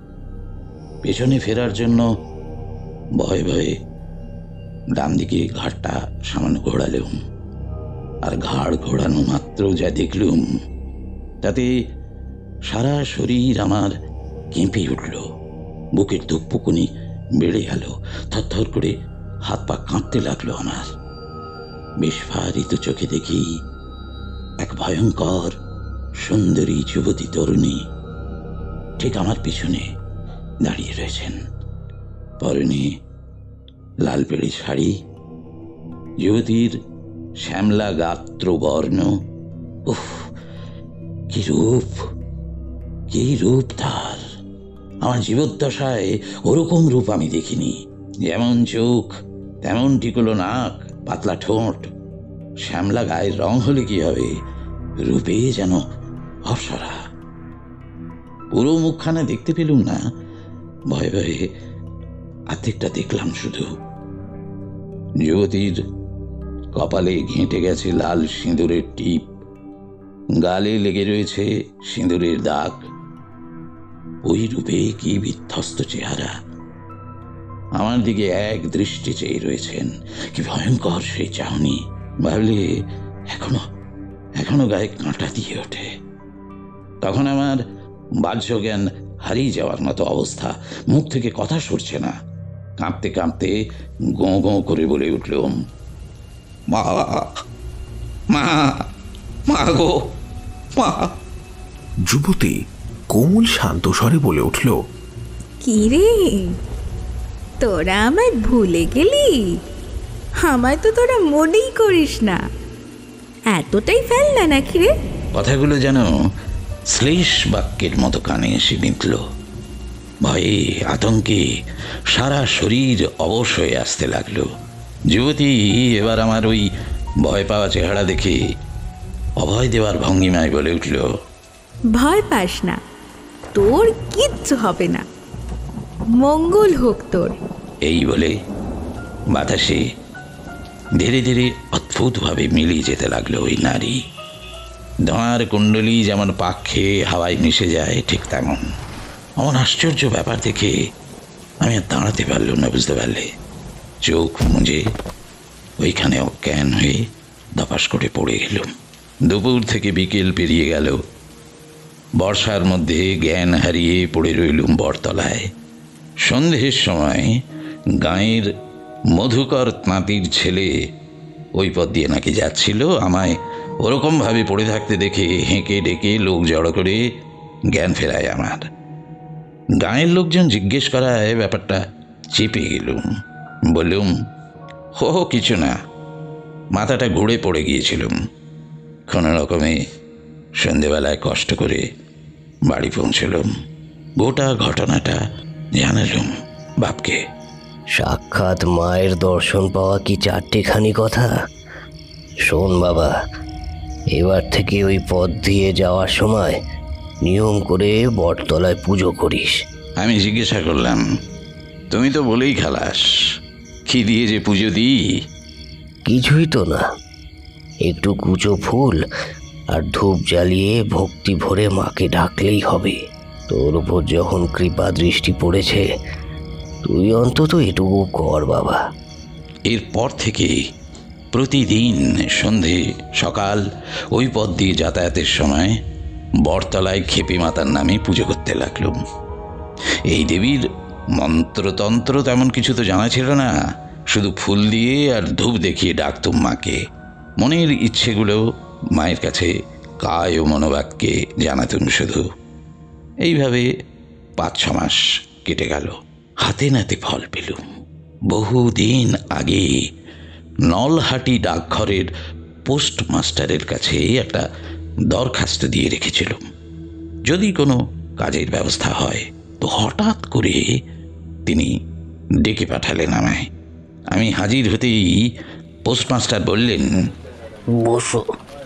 Speaker 7: পেছনে ফেরার জন্য ভয়ে ভয়ে ডান দিকে ঘাটটা সামান্য ঘোরালুম, আর ঘাড় ঘোরানো মাত্র যা দেখলুম তাতে সারা শরীর আমার কেঁপে উঠল। বুকের ধুকপুকুনি বেড়ে গেল, থরথর করে হাত পা কাঁপতে লাগলো আমার। বিস্ফারিত চোখে দেখি এক ভয়ঙ্কর সুন্দরী যুবতী তরুণী ঠিক আমার পিছনে দাঁড়িয়ে রয়েছেন। পরনে লাল পেড়ে শাড়ি, যুবতীর শ্যামলা গাত্র বর্ণ। উফ, কি রূপ, কি রূপ তার! আমার জীবদ্দশায় ওরকম রূপ আমি দেখিনি। যেমন চোখ তেমন টিকলো নাক, পাতলা ঠোঁট। শ্যামলা গায়ের রং হলে কি হবে, রূপে যেন অপ্সরা। পুরো মুখখানা দেখতে পেলুম না, ভয়ে ভয়ে অর্ধেকটা দেখলাম শুধু। যুবতীর কপালে ঘেঁটে গেছে লাল সিঁদুরের টিপ, গালে লেগে রয়েছে সিঁদুরের দাগ। ওই রূপে কি বিধ্বস্ত চেহারা! আমার দিকে এক দৃষ্টি চেয়ে রয়েছেন। কি ভয়ঙ্কর সেই চাহনি! ভাবলে এখনো এখনো গায়ে কাঁটা দিয়ে ওঠে। তখন আমার বাহ্য জ্ঞান হারিয়ে যাওয়ার মতো অবস্থা। মুখ থেকে কথা সরছে না। কাঁপতে কাঁপতে গোঁ গোঁ করে বলে উঠলুম, মা মা মা গো মা।
Speaker 1: যুবতী কোমল শান্ত স্বরে বলে উঠল,
Speaker 10: কি রে, তোরা আমায় ভুলে গেলি? আমায় তো তোরা মনেই করিস না। এতটাই ফেল না নাকি রে?
Speaker 7: কথাগুলো যেন শ্লেষ বাক্যের মতো কানে এসে বিঁধল। ভয়ে আতঙ্কে সারা শরীর অবশ হয়ে আসতে লাগলো। যুবতী এবার আমার ওই ভয় পাওয়া চেহারা দেখে অভয় দেওয়ার ভঙ্গিমায় বলে উঠল,
Speaker 10: ভয় পাস না, তোর কিচ্ছু হবে না, মঙ্গল হোক তোর।
Speaker 7: এই বলে বাতাসে ধীরে ধীরে অদ্ভুতভাবে মিলিয়ে যেতে লাগলো ওই নারী। ধোঁয়ার কুণ্ডলী যেমন পাক খেয়ে হাওয়ায় মিশে যায়, ঠিক তেমন। এমন আশ্চর্য ব্যাপার দেখে আমি আর দাঁড়াতে পারলাম না, বুঝতে পারলে? চোখ মুজে ওইখানে অজ্ঞান হয়ে ধপাস করে পড়ে গেলুম। দুপুর থেকে বিকেল পেরিয়ে গেল। বর্ষার মধ্যে জ্ঞান হারিয়ে পড়ে রইলুম বটতলায়। সন্ধ্যের সময় গাঁয়ের মধুকর তাঁতির ছেলে ওই পথ দিয়ে নাকি যাচ্ছিল। আমায় ওরকমভাবে পড়ে থাকতে দেখে হেঁকে ডেকে লোক জড়ো করে জ্ঞান ফেরায় আমার। গাঁয়ের লোকজন জিজ্ঞেস করায় ব্যাপারটা চেপে গেলুম। বললুম, হো হো কিছু না, মাথাটা ঘুরে পড়ে গিয়েছিলুম। কোনো রকমে সন্ধেবেলায় কষ্ট করে বাড়ি পৌঁছলুম। গোটা ঘটনাটা জানালুম বাপকে।
Speaker 2: সাক্ষাৎ মায়ের দর্শন পাওয়া কি চারটেখানি কথা? শোন বাবা, এবার থেকে ওই পথ দিয়ে যাওয়ার সময় নিয়ম করে বটতলায় পুজো করিস।
Speaker 7: আমি জিজ্ঞাসা করলাম, তুমি তো বলেই খালাস, কি দিয়ে যে পুজো দিই?
Speaker 2: কিছুই তো না, একটু কুচো ফুল আর ধূপ জ্বালিয়ে ভক্তি ভরে মাকে ডাকলেই হবে। তোর উপর যখন কৃপা দৃষ্টি পড়েছে, তুই অন্তত এটুকু কর বাবা।
Speaker 7: এরপর থেকে প্রতিদিন সন্ধে সকাল ওই পথ দিয়ে যাতায়াতের সময় বটতলায় খেপি মাতার নামে পুজো করতে লাগলুম। এই দেবীর মন্ত্রতন্ত্র তেমন কিছু তো জানা ছিল না, শুধু ফুল দিয়ে আর ধূপ দেখিয়ে ডাকতুম মাকে। মনের ইচ্ছেগুলো মায়ের কাছে কায় ও মনোবাক্যে জানাতুম শুধু। এইভাবে পাঁচ ছ মাস কেটে গেল। হাতে নাতে ফল পেলুম। বহুদিন আগে নলহাটি ডাকঘরের পোস্টমাস্টারের কাছে একটা দরখাস্ত দিয়ে রেখেছিলাম, যদি কোনো কাজের ব্যবস্থা হয়। তো হঠাৎ করে তিনি ডেকে পাঠালেন আমায়। আমি হাজির হতেই পোস্টমাস্টার বললেন,
Speaker 2: বসো।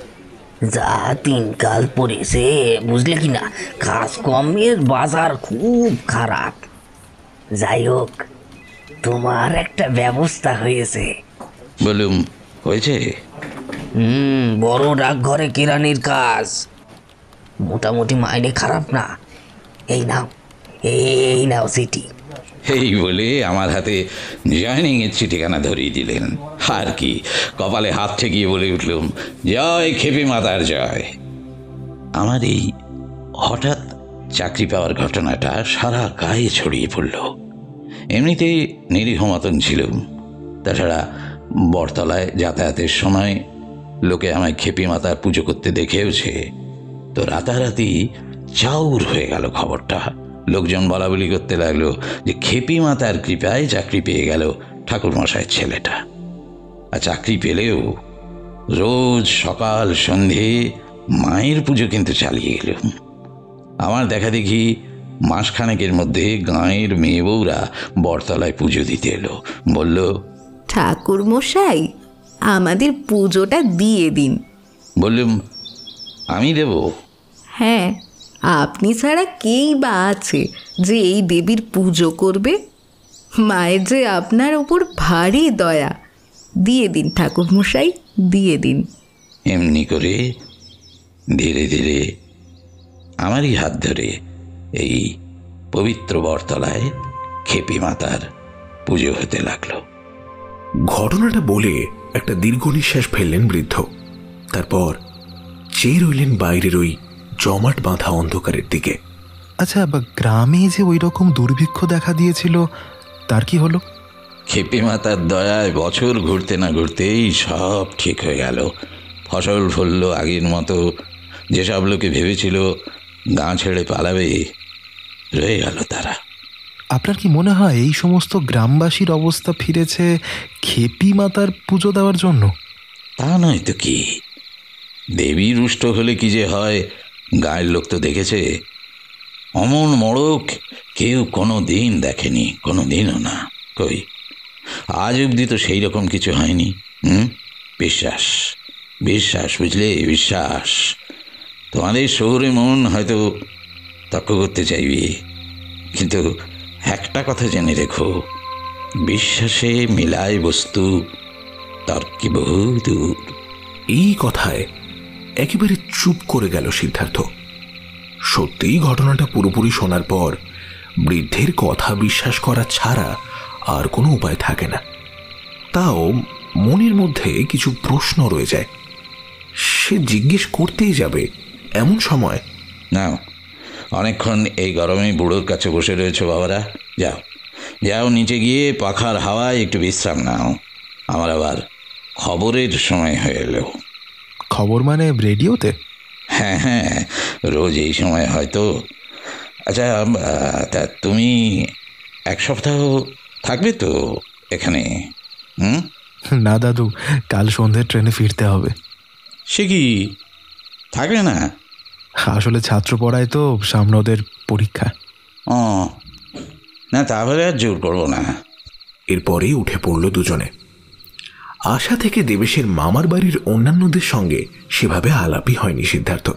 Speaker 2: যা দিনকাল পড়েছে বুঝলে কি না, কাজ কমের বাজার খুব খারাপ। যাই হোক, তোমার একটা ব্যবস্থা হয়েছে।
Speaker 7: বলুম, হয়েছে?
Speaker 2: হুম, বড় ডাকঘরে কেরানির কাজ, মোটামুটি মাইনে খারাপ না। এই নাও, এই নাও চিঠি।
Speaker 7: এই বলে আমার হাতে জয়নিং এর চিঠিখানা ধরিয়ে দিলেন। আর কি, কপালে হাত ঠেকিয়ে বলে উঠলুম, জয় খেপি মাতার জয়। আমার এই হঠাৎ চাকরি পাওয়ার ঘটনাটা সারা গায়ে ছড়িয়ে পড়ল। এমনিতেই নিরীহ মতন ছিলুম, তাছাড়া বটতলায় যাতায়াতের সময় লোকে আমায় খেপি মাতার পুজো করতে দেখেওছে। তো রাতারাতি চাউর হয়ে গেল খবরটা। লোকজন বলা বলি করতে লাগলো যে খেপি মাতার কৃপায় চাকরি পেয়ে গেল ঠাকুরমশাইয়ের ছেলেটা। আর চাকরি পেলেও রোজ সকাল সন্ধে মায়ের পুজো কিন্তু চালিয়ে গেল। আমার দেখা দেখি মাসখানেকের মধ্যে গাঁয়ের মেয়ে বউরা বটতলায় পুজো দিতে এলো। বলল,
Speaker 10: ঠাকুর মশাই, আমাদের পুজোটা দিয়ে দিন।
Speaker 7: বললুম, আমি দেব?
Speaker 10: হ্যাঁ, আপনি ছাড়া কেই বা আছে যে এই দেবীর পুজো করবে? মায়ের যে আপনার ওপর ভারী দয়া। দিয়ে দিন ঠাকুর মশাই, দিয়ে দিন।
Speaker 7: এমনি করে ধীরে ধীরে আমারই হাত ধরে এই পবিত্র বটতলায় খেপি মাতার পুজো হতে লাগলো।
Speaker 1: ঘটনাটা বলে একটা দীর্ঘ নিঃশ্বাস ফেললেন বৃদ্ধ। তারপর চেয়ে রইলেন বাইরের ওই জমাট বাঁধা অন্ধকারের দিকে।
Speaker 5: আচ্ছা, গ্রামে যে ওই রকম দুর্ভিক্ষ দেখা দিয়েছিল, তার কি হলো?
Speaker 7: খেপি মাতার দয়ায় বছর ঘুরতে না ঘুরতেই সব ঠিক হয়ে গেল। ফসল ফলল আগের মতো। যেসব লোকে ভেবেছিল গাঁ ছেড়ে পালাবে, রয়ে গেল তারা।
Speaker 5: আপনার কি মনে হয় এই সমস্ত গ্রামবাসীর অবস্থা ফিরেছে খেপি মাতার পুজো দেওয়ার জন্য?
Speaker 7: তা নয় তো কি, দেবী রুষ্ট হলে কি যে হয় গায়ের লোক তো দেখেছে। অমন মোড়ক কেউ কোনো দিন দেখেনি, কোনো দিনও না। কই, আজ অবধি তো সেই রকম কিছু হয়নি। হুম, বিশ্বাস বিশ্বাস বুঝলে, বিশ্বাস। তোমাদের শহরে মন হয়তো তর্ক করতে চাইবে, কিন্তু একটা কথা জেনে রেখো, বিশ্বাসে মিলায় বস্তু, তর্কে বহু দূর।
Speaker 1: এই কথায় একেবারে চুপ করে গেল সিদ্ধার্থ। সত্যিই ঘটনাটা পুরোপুরি শোনার পর বৃদ্ধের কথা বিশ্বাস করা ছাড়া আর কোনো উপায় থাকে না। তাও মনের মধ্যে কিছু প্রশ্ন রয়ে যায়। সে জিজ্ঞেস করতেই যাবে, এমন সময়,
Speaker 7: নাও, অনেকক্ষণ এই গরমে বুড়োর কাছে বসে রয়েছে বাবারা, যাও যাও নিচে গিয়ে পাখার হাওয়ায় একটু বিশ্রাম নাও। আমার আবার খবরের সময় হয়ে এলো।
Speaker 5: খবর মানে রেডিওতে?
Speaker 7: হ্যাঁ হ্যাঁ, রোজ এই সময় হয়তো। আচ্ছা, তা তুমি এক সপ্তাহ থাকবে তো এখানে? হুম?
Speaker 5: না দাদু, কাল সন্ধ্যের ট্রেনে ফিরতে হবে।
Speaker 7: সে কি, থাকবে না?
Speaker 5: আসলে ছাত্র পড়ায় তো, সামনে ওদের পরীক্ষা।
Speaker 7: ও না, তাহলে আর জোর করবো না।
Speaker 1: এরপরেই উঠে পড়ল দুজনে। আশা থেকে দেবেশের মামার বাড়ির অন্যান্যদের সঙ্গে সেভাবে আলাপই হয়নি সিদ্ধার্থর।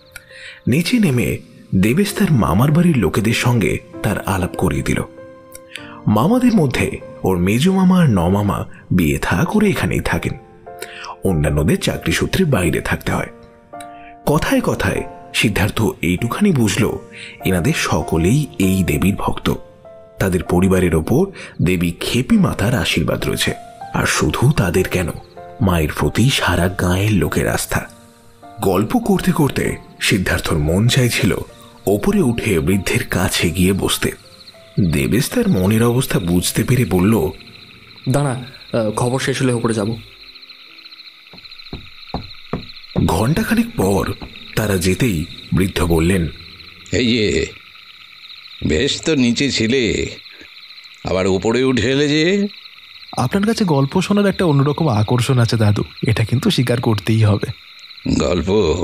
Speaker 1: নিচে নেমে দেবেশ তার মামার বাড়ির লোকেদের সঙ্গে তার আলাপ করিয়ে দিল। মামাদের মধ্যে ওর মেজ মামা আর নমামা বিয়ে থা করে এখানেই থাকেন। অন্যান্যদের চাকরি সূত্রে বাইরে থাকতে হয়। কথায় কথায় সিদ্ধার্থ এইটুখানি বুঝল এনাদের সকলেই এই দেবীর ভক্ত। তাদের পরিবারের ওপর দেবী খেপি মাতার আশীর্বাদ রয়েছে। আর শুধু তাদের কেন, মায়ের প্রতি সারা গাঁয়ের লোকের আস্থা। গল্প করতে করতে সিদ্ধার্থর মন চাইছিল ওপরে উঠে বৃদ্ধের কাছে গিয়ে বসতে। দেবেশ তার মনের অবস্থা বুঝতে পেরে বলল,
Speaker 4: দাঁড়া, খবর শেষ হলে ওপরে যাব।
Speaker 1: ঘণ্টাখানেক পর তারা যেতেই বৃদ্ধ বললেন,
Speaker 7: এই যে, বেশ তো নিচে ছিলে, আবার উপরে উঠে এলে যে?
Speaker 5: আপনার কাছে গল্প শোনার একটা অন্যরকম আকর্ষণ আছে দাদু, এটা কিন্তু স্বীকার করতেই হবে।
Speaker 7: গল্প?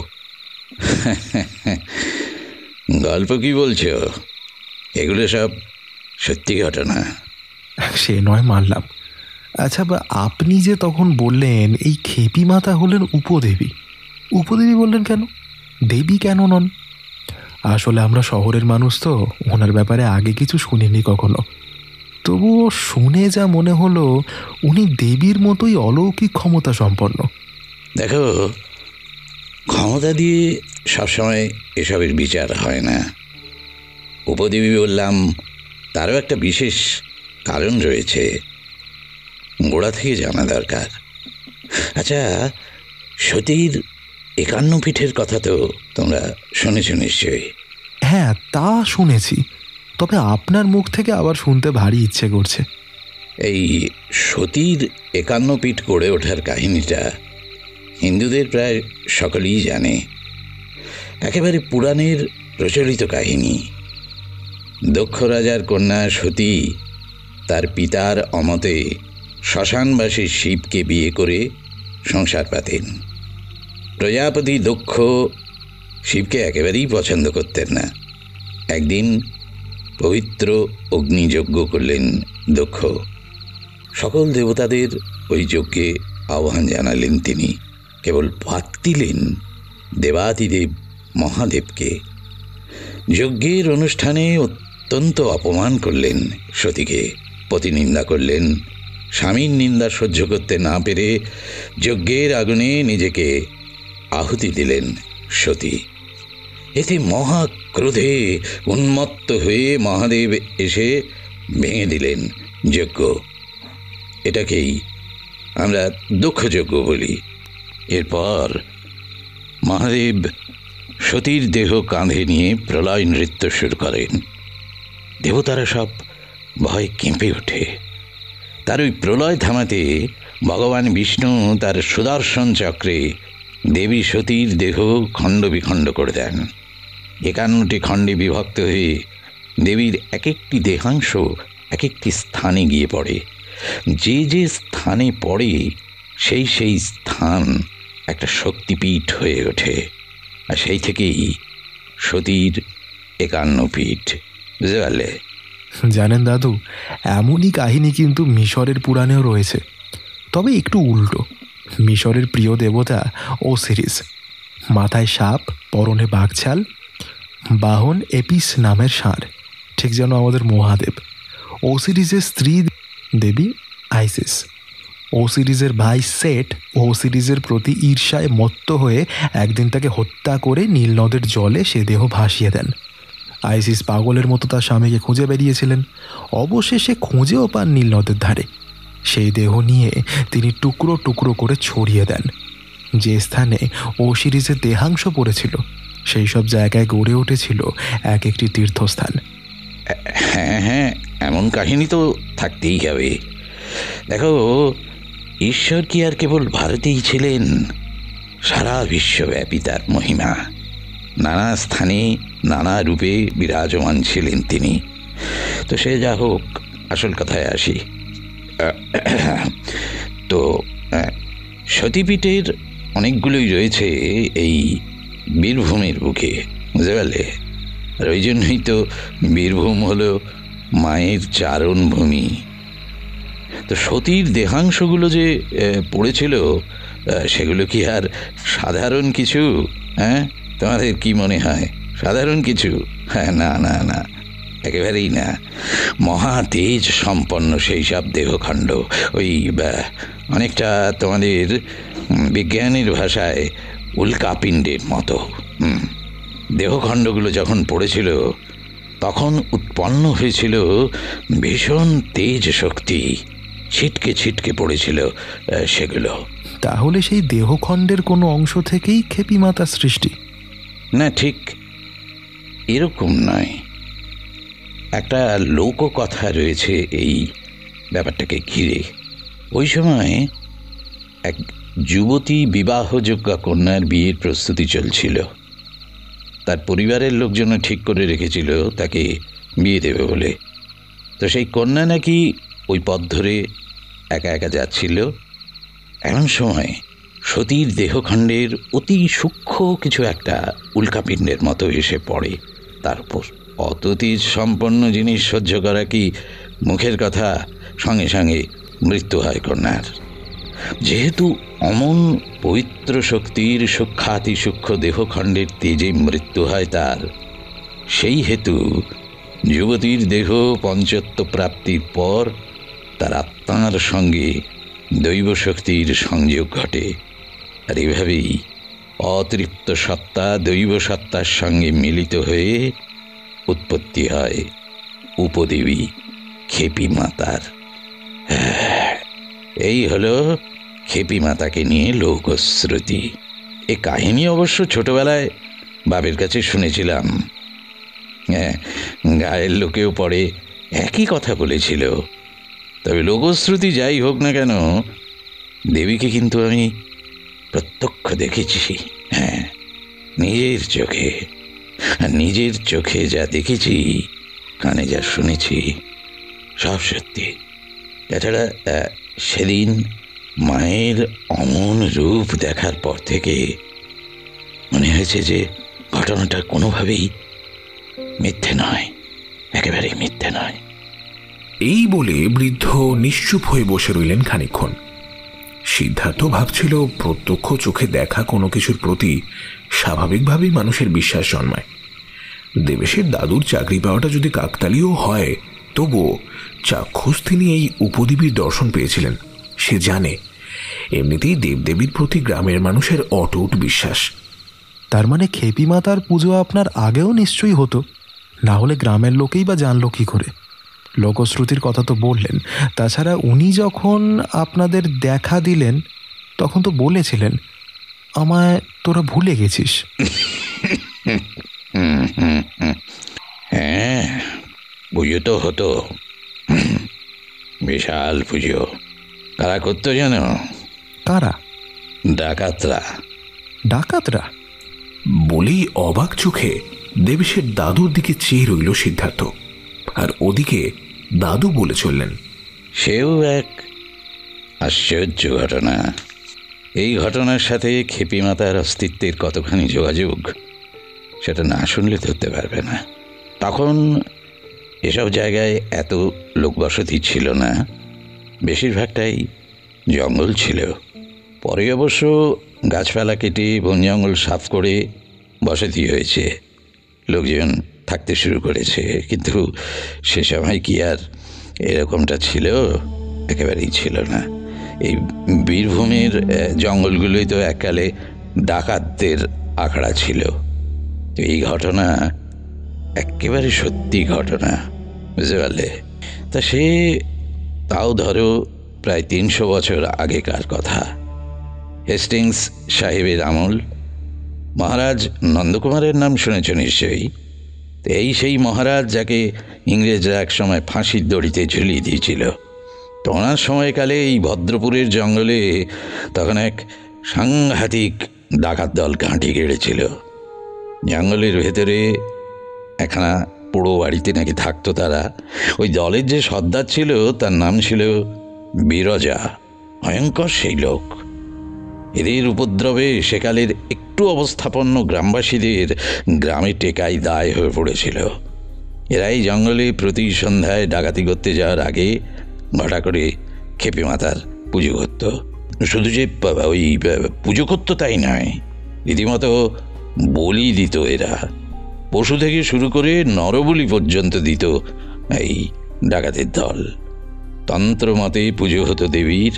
Speaker 7: গল্প কি বলছো? এগুলো সব সত্যি ঘটনা।
Speaker 5: সে নয় মানলাম। আচ্ছা, বা আপনি যে তখন বললেন এই খেপি মাতা হলেন উপদেবী, উপদেবী বললেন কেন? দেবী কেন নন? আসলে আমরা শহরের মানুষ তো, ওনার ব্যাপারে আগে কিছু শুনিনি কখনো। তবুও শুনে যা মনে হলো উনি দেবীর মতোই অলৌকিক ক্ষমতা সম্পন্ন।
Speaker 7: দেখো, ক্ষমতা দিয়ে সবসময় এসবের বিচার হয় না। উপদেবী বললাম, তারও একটা বিশেষ কারণ রয়েছে, গোড়া থেকে জানা দরকার। আচ্ছা, সতীর একান্ন পিঠের কথা তো তোমরা শুনেছ নিশ্চয়ই?
Speaker 5: হ্যাঁ, তা শুনেছি, তবে আপনার মুখ থেকে আবার শুনতে ভারী ইচ্ছে করছে।
Speaker 7: এই সতীর একান্ন পিঠ গড়ে ওঠার কাহিনীটা হিন্দুদের প্রায় সকলেই জানে। একেবারে পুরাণের প্রচলিত কাহিনী। দক্ষ রাজার কন্যা সতী তার পিতার অমতে শ্মশানবাসী শিবকে বিয়ে করে সংসার পাতেন। প্রজাপতি দক্ষ শিবকে একেবারেই পছন্দ করতেন না। একদিন পবিত্র অগ্নিযজ্ঞ করলেন দক্ষ। সকল দেবতাদের ওই যজ্ঞে আহ্বান জানালেন তিনি, কেবল বাদ দিলেন দেবাদিদেব মহাদেবকে। যজ্ঞের অনুষ্ঠানে অত্যন্ত অপমান করলেন সতীকে, প্রতিনিন্দা করলেন। স্বামীর নিন্দা সহ্য করতে না পেরে যজ্ঞের আগুনে নিজেকে আহুতি দিলেন সতী। এতে মহা ক্রোধে উন্মত্ত হয়ে মহাদেব এসে ভেঙে দিলেন যজ্ঞ। এটাকেই আমরা দক্ষযজ্ঞ বলি। এরপর মহাদেব সতীর দেহ কাঁধে নিয়ে প্রলয় নৃত্য শুরু করেন। দেবতারা সব ভয় কেঁপে ওঠে। তার ওই প্রলয় থামাতে ভগবান বিষ্ণু তার সুদর্শন চক্রে দেবী সতীর দেহ খণ্ড বিখণ্ড করে দেন। একান্নটি খণ্ডে বিভক্ত হয়ে দেবীর এক একটি দেহাংশ এক একটি স্থানে গিয়ে পড়ে। যে যে স্থানে পড়ে সেই সেই স্থান একটা শক্তিপীঠ হয়ে ওঠে। আর সেই থেকেই সতীর একান্ন পীঠ। বুঝতে পারলে?
Speaker 5: জানেন দাদু, এমনই কাহিনী কিন্তু মিশরের পুরাণেও রয়েছে, তবে একটু উল্টো। মিশরের প্রিয় দেবতা ওসিরিস, মাথায় সাপ, পরনে বাঘছাল, বাহন এপিস নামের ষাঁড়, ঠিক যেন আমাদের মহাদেব। ওসিরিসের স্ত্রী দেবী আইসিস। ওসিরিসের ভাই সেট ওসিরিসের প্রতি ঈর্ষায় মত্ত হয়ে একদিন তাকে হত্যা করে নীল নদের জলে সে দেহ ভাসিয়ে দেন। আইসিস পাগলের মতো তার স্বামীকে খুঁজে বেরিয়েছিলেন। অবশেষে খুঁজেও পান নীল নদের ধারে। সেই দেহ নিয়ে তিনি টুকরো টুকরো করে ছড়িয়ে দেন। যে স্থানে ওসিরিসের দেহাংশ পড়েছিল সেই সব জায়গায় গড়ে উঠেছিল এক একটি তীর্থস্থান।
Speaker 7: হ্যাঁ হ্যাঁ, এমন কাহিনী তো থাকতেই হবে। দেখো, ঈশ্বর কি আর কেবল ভারতেই ছিলেন? সারা বিশ্বব্যাপী তার মহিমা। নানা স্থানে নানা রূপে বিরাজমান ছিলেন তিনি। তো সে যা হোক, আসল কথায় আসি। তো সতীপীঠের অনেকগুলোই রয়েছে এই বীরভূমের বুকে, বুঝতে পারলে? আর ওই জন্যই তো বীরভূম হলো মায়ের চারণভূমি। তো সতীর দেহাংশগুলো যে পড়েছিল সেগুলো কি আর সাধারণ কিছু? হ্যাঁ, তোমাদের কি মনে হয় সাধারণ কিছু? হ্যাঁ, না না না, একেবারেই না। মহা তেজ সম্পন্ন সেই সব দেহখণ্ড। ওই অনেকটা তোমাদের বিজ্ঞানের ভাষায় উল্কাপিণ্ডের মতো। হুম দেহখণ্ডগুলো যখন পড়েছিল তখন উৎপন্ন হয়েছিল ভীষণ তেজ শক্তি। ছিটকে ছিটকে পড়েছিল সেগুলো।
Speaker 5: তাহলে সেই দেহখণ্ডের কোনো অংশ থেকেই খেপি মাতার সৃষ্টি?
Speaker 7: না, ঠিক এরকম নয়। একটা লোককথা রয়েছে এই ব্যাপারটাকে ঘিরে। ওই সময় এক যুবতী বিবাহযোগ্য কন্যার বিয়ের প্রস্তুতি চলছিল। তার পরিবারের লোকজন ঠিক করে রেখেছিল তাকে বিয়ে দেবে বলে। তো সেই কন্যা নাকি ওই পথ ধরে একা একা যাচ্ছিল। এমন সময় সতীর দেহখণ্ডের অতি সূক্ষ্ম কিছু একটা উল্কাপিণ্ডের মতো এসে পড়ে তার উপর। অত তেজ সম্পন্ন জিনিস সহ্য করা কি মুখের কথা, সঙ্গে সঙ্গে মৃত্যু হয় কন্যার। যেহেতু অমন পবিত্র শক্তির সূক্ষাতি সূক্ষ্ম দেহখণ্ডের তেজে মৃত্যু হয় তার, সেই হেতু যুবতীর দেহ পঞ্চত্ব প্রাপ্তির পর তার আত্মার সঙ্গে দৈব শক্তির সংযোগ ঘটে। আর এভাবেই অতৃপ্ত সত্তা দৈব সত্তার সঙ্গে মিলিত হয়ে উৎপত্তি হয় উপদেবী খেপি মাতার। এই হলো খেপি মাতাকে নিয়ে লোকশ্রুতি। এ কাহিনী অবশ্য ছোটবেলায় বাবের কাছে শুনেছিলাম। হ্যাঁ, গায়ের লোকেও পরে একই কথা বলেছিল। তবে লোকশ্রুতি যাই হোক না কেন, দেবীকে কিন্তু আমি প্রত্যক্ষ দেখেছি। হ্যাঁ, নিজের চোখে। আর নিজের চোখে যা দেখেছি, কানে যা শুনেছি, সব সত্যি। তাছাড়া সেদিন মায়ের অমন রূপ দেখার পর থেকে মনে হয়েছে যে ঘটনাটা কোনোভাবেই মিথ্যে নয়, একেবারেই মিথ্যে নয়।
Speaker 1: এই বলে বৃদ্ধ নিশ্চুপ হয়ে বসে রইলেন খানিকক্ষণ। সিদ্ধার্থ ভাবছিল, প্রত্যক্ষ চোখে দেখা কোনো কিছুর প্রতি স্বাভাবিকভাবেই মানুষের বিশ্বাস জন্মায়। দেবেশের দাদুর চাকরি পাওয়াটা যদি কাকতালীয় হয়, তবুও চাক্ষুষ তিনি এই উপদেবীর দর্শন পেয়েছিলেন। সে জানে এমনিতেই দেবদেবীর প্রতি গ্রামের মানুষের অটুট বিশ্বাস।
Speaker 5: তার মানে খেপি মাতার পুজো আপনার আগেও নিশ্চয়ই হতো, না হলে গ্রামের লোকেই বা জানলো কী করে? লোকশ্রুতির কথা তো বললেন। তাছাড়া উনি যখন আপনাদের দেখা দিলেন তখন তো বলেছিলেন, আমায় তোরা ভুলে গেছিস।
Speaker 7: হ্যাঁ, পুজো তো হতো, বিশাল পুজো। কারা করতো জানো?
Speaker 5: কারা?
Speaker 7: ডাকাতরা।
Speaker 5: ডাকাতরা?
Speaker 1: বলেই অবাক চোখে দেবেশের দাদুর দিকে চেয়ে রইল সিদ্ধার্থ। আর ওদিকে দাদু বলে চললেন,
Speaker 7: সেও এক আশ্চর্য ঘটনা। এই ঘটনার সাথে খেপি মাতার অস্তিত্বের কতখানি যোগাযোগ, সেটা না শুনলে ধরতে পারবে না। তখন এসব জায়গায় এত লোকবসতি ছিল না, বেশিরভাগটাই জঙ্গল ছিল। পরে অবশ্য গাছপালা কেটে বন জঙ্গল সাফ করে বসতি হয়েছে, লোকজন থাকতে শুরু করেছে। কিন্তু সে সময় কি আর এরকমটা ছিল? একেবারেই ছিল না। এই বীরভূমের জঙ্গলগুলোই তো এককালে ডাকাতদের আখড়া ছিল। তো এই ঘটনা একেবারে সত্যি ঘটনা, বুঝতে পারলে? তা সে তাও ধরো প্রায় তিনশো বছর আগেকার কথা। হেস্টিংস সাহেবের আমল। মহারাজ নন্দকুমারের নাম শুনেছ নিশ্চয়ই। তো এই সেই মহারাজ যাকে ইংরেজরা এক সময় ফাঁসির দড়িতে ঝুলিয়ে দিয়েছিল। তো ওনার সময়কালে এই ভদ্রপুরের জঙ্গলে তখন এক সাংঘাতিক ডাকাত দল ঘাঁটি গেড়েছিল। জঙ্গলের ভেতরে একখানা পোড়ো বাড়িতে নাকি থাকতো তারা। ওই দলের যে সর্দার ছিল তার নাম ছিল বিরজা। ভয়ঙ্কর সেই লোক। এদের উপদ্রবে সেকালের একটু অবস্থাপন্ন গ্রামবাসীদের গ্রামে টেকাই দায় হয়ে পড়েছিল। এরাই জঙ্গলে প্রতি সন্ধ্যায় ডাকাতি করতে যাওয়ার আগে ঘটা করে খেপি মাতার পুজো করত। শুধু যে ওই পুজো করতো তাই নয়, রীতিমতো বলি দিত এরা। পশু থেকে শুরু করে নরবলি পর্যন্ত দিত এই ডাকাতের দল। তন্ত্র মতে পুজো হতো দেবীর।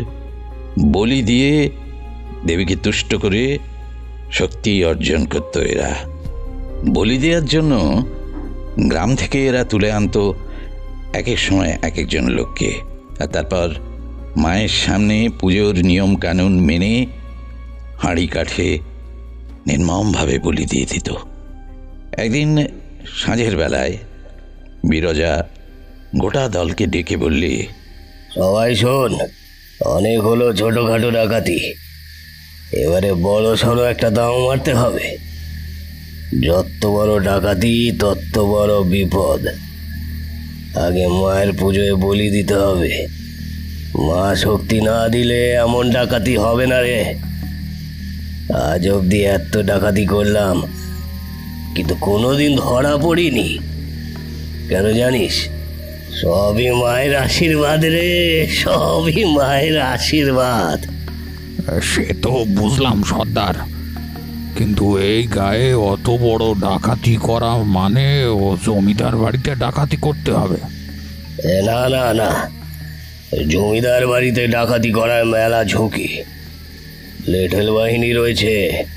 Speaker 7: বলি দিয়ে দেবীকে তুষ্ট করে শক্তি অর্জন করত এরা। বলি দেওয়ার জন্য গ্রাম থেকে এরা তুলে আনতো এক এক সময় এক একজন লোককে। আর তারপর মায়ের সামনে পুজোর নিয়ম কানুন মেনে হাঁড়ি কাঠে নির্মমভাবে বলি দিয়ে দিত। একদিন সাঁঝের বেলায় বিরজা গোটা দলকে ডেকে বললে,
Speaker 2: সবাই শোন, অনেক হলো ছোটোখাটো ডাকাতি, এবারে বড় সড়ো একটা দাম মারতে হবে। যত বড় ডাকাতি তত বড় বিপদ। আগে মায়ের পুজোয় বলি দিতে হবে। মা শক্তি না দিলে এমন ডাকাতি হবে না রে। আজ অব্দি এত ডাকাতি করলাম, কিন্তু কোনোদিন ধরা পড়িনি। কেন জানিস? সবই মায়ের আশীর্বাদ রে, সবই মায়ের আশীর্বাদ।
Speaker 11: সে তো বুঝলাম সর্দার, কিন্তু এই গায়ে অত বড় ডাকাতি করা মানে ও জমিদার বাড়িতে ডাকাতি করতে হবে।
Speaker 2: না না না, জমিদার বাড়িতে ডাকাতি করার মেলা ঝুঁকি। লেঠেল বাহিনী রয়েছে,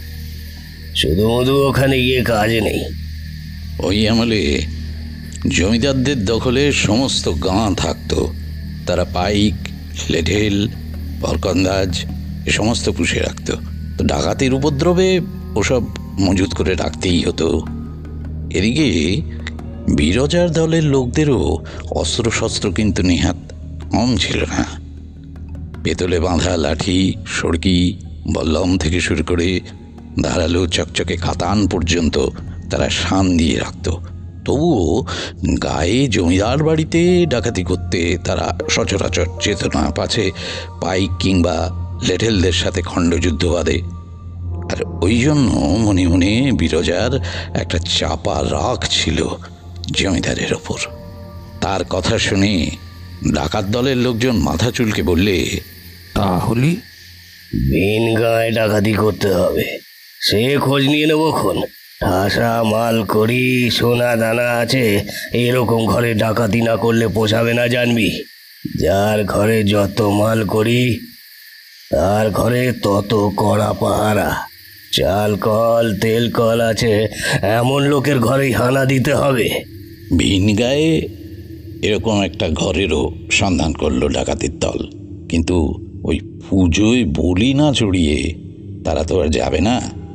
Speaker 2: শুধু মধু ওখানে গিয়ে কাজ নেই।
Speaker 7: ওই আমলে জমিদারদের দখলে সমস্ত গাঁ থাকতো। তারা পাইক, লেঠেল, বরকন্দাজ এ সমস্ত পুষে রাখত। তো ডাকাতির উপদ্রবে ওসব মজুত করে রাখতেই হতো। এদিকে বিরজার দলের লোকদেরও অস্ত্রশস্ত্র কিন্তু নেহাত কম ছিল না। পেতলে বাঁধা লাঠি, সড়কি, বল্লম থেকে শুরু করে ধারালো চকচকে কাতান পর্যন্ত তারা শান দিয়ে রাখত। তবুও গায়ে জমিদার বাড়িতে ডাকাতি করতে তারা সচরাচর যেত না, পাছে পাইক কিংবা লেঠেলদের সাথে খণ্ডযুদ্ধ বাঁধে। আর ওই জন্য মনে মনে বিরজার একটা চাপা রাগ ছিল জমিদারের ওপর। তার কথা শুনে ডাকাত দলের লোকজন মাথা চুলকে বললে,
Speaker 11: তাহলে
Speaker 2: ভিন গায়ে ডাকাতি করতে হবে, সে খোঁজ নিয়ে নেবো। খন ঠাসা মাল করি, সোনা দানা আছে, এরকম ঘরে ডাকাতি না করলে পোষাবে না জানবি। যার ঘরে যত মাল করি তার ঘরে তত কড়া পাহারা। চাল কল তেল কল আছে, এমন লোকের ঘরেই হানা দিতে হবে।
Speaker 7: ভিন গায়ে এরকম একটা ঘরেরও সন্ধান করলো ডাকাতির দল, কিন্তু ওই পুজোয় বলি না চড়িয়ে তারা তো আর যাবে না।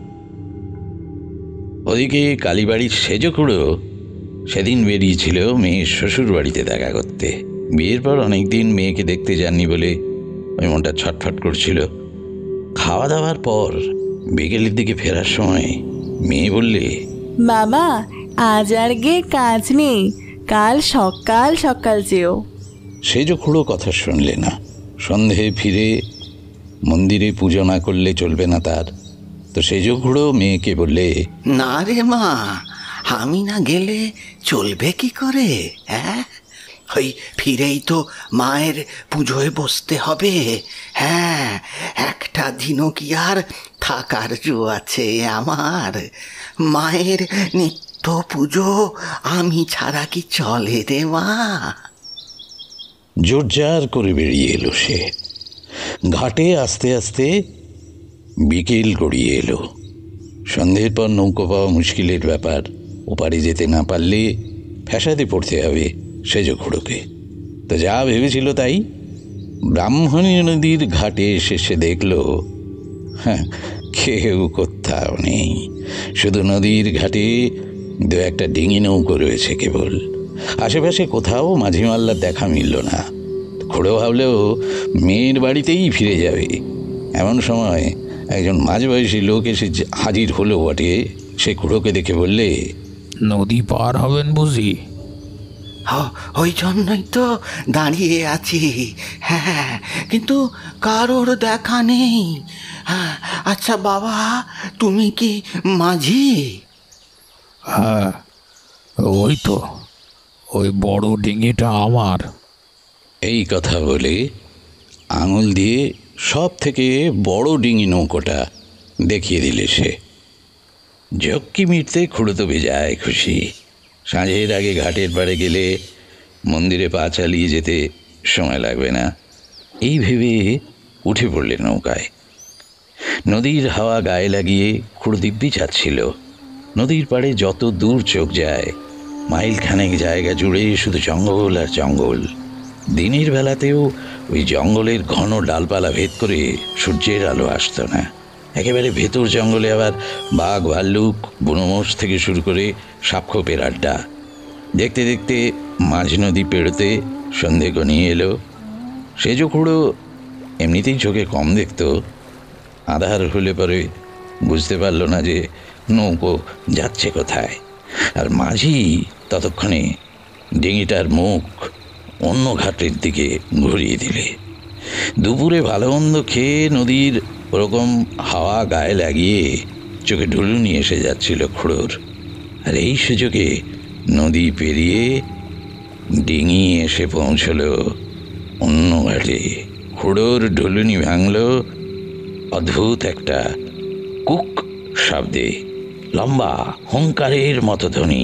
Speaker 7: ওদিকে কালীবাড়ির সেজকুড়ো সেদিন বেরিয়েছিল মেয়ের শ্বশুর বাড়িতে দেখা করতে। বিয়ের পর অনেকদিন মেয়েকে দেখতে যাননি বলে ওই মনটা ছটফট করছিল। খাওয়া দাওয়ার পর বিকেলের দিকে ফেরার সময় মেয়ে বললে,
Speaker 12: বাবা আজ আর গে কাজ নেই, কাল সকাল সকাল যেও।
Speaker 7: সেজকুড়ো কথা শুনলে না। সন্ধে ফিরে মন্দিরে পুজো না করলে চলবে না তার। তো সেজকুড়ো মেয়েকে বললে,
Speaker 13: না রে মা, আমি না গেলে চলবে কি করে? হ্যাঁ, ওই ফিরেই তো মায়ের পুজোয় বসতে হবে। হ্যাঁ, একটা দিনও কি আর থাকার জো আছে আমার? মায়ের নিত্য পুজো আমি ছাড়া কি চলে রে মা?
Speaker 7: জোরজার করে বেরিয়ে এলো সে। ঘাটে আস্তে আস্তে বিকেল গড়িয়ে এলো। সন্ধ্যের পর নৌকো পাওয়া মুশকিলের ব্যাপার। ওপারে যেতে না পারলে ফ্যাসাদে পড়তে হবে সেজকুড়োকে। তো যা ভেবেছিল তাই। ব্রাহ্মণী নদীর ঘাটে এসে সে দেখল হ্যাঁ কেউ কোথাও নেই। শুধু নদীর ঘাটে দু একটা ডিঙি নৌকো রয়েছে কেবল। আশেপাশে কোথাও মাঝিমাল্লার দেখা মিলল না। খুড়ো ভাবলেও মেয়ের বাড়িতেই ফিরে যাবে। এমন সময় একজন মাঝবয়সী লোক এসে হাজির হলো বটে। সে খুড়োকে দেখে বললে,
Speaker 11: নদী পার হবেন বুঝি?
Speaker 13: ওই জন্যই তো দাঁড়িয়ে আছি। হ্যাঁ, কিন্তু কারোর দেখা নেই। হ্যাঁ, আচ্ছা বাবা, তুমি কি মাঝি?
Speaker 11: হ্যাঁ, ওই তো, ওই বড় ডিঙিটা আমার।
Speaker 7: এই কথা বলে আঙুল দিয়ে সব থেকে বড় ডিঙি নৌকোটা দেখিয়ে দিলে সে। ঝক্কি মিটতে খুঁড়ো তো বেজায় খুশি। সাঁঝের আগে ঘাটের পাড়ে গেলে মন্দিরে পা চালিয়ে যেতে সময় লাগবে না, এই ভেবে উঠে পড়লে নৌকায়। নদীর হাওয়া গায়ে লাগিয়ে খুঁড়ো দিব্যি যাচ্ছিল। নদীর পাড়ে যত দূর চোখ যায় মাইল খানেক জায়গা জুড়ে শুধু জঙ্গল আর জঙ্গল। দিনের বেলাতেও ওই জঙ্গলের ঘন ডালপালা ভেদ করে সূর্যের আলো আসতো না। একেবারে ভেতর জঙ্গলে আবার বাঘ, ভাল্লুক, বুনোমোষ থেকে শুরু করে সাপখোপের আড্ডা। দেখতে দেখতে মাঝ নদী পেরোতে সন্ধে ঘনিয়ে এলো। সেজকুড়ো এমনিতেই চোখে কম দেখত। আধার হলে পরে বুঝতে পারল না যে নৌকো যাচ্ছে কোথায়। আর মাঝি ততক্ষণে ডিঙিটার মুখ অন্য ঘাটের দিকে ঘুরিয়ে দিলে। দুপুরে ভালো মন্দ খেয়ে নদীর ওরকম হাওয়া গায়ে লাগিয়ে চোখে ঢুলুনি এসে যাচ্ছিল খুড়োর। আর এই সুযোগে নদী পেরিয়ে ডিঙি এসে পৌঁছল অন্য ঘাটে। খুড়োর ঢুলুনি ভাঙল অদ্ভুত একটা কুক শব্দে, লম্বা হুঙ্কারের মতো ধ্বনি।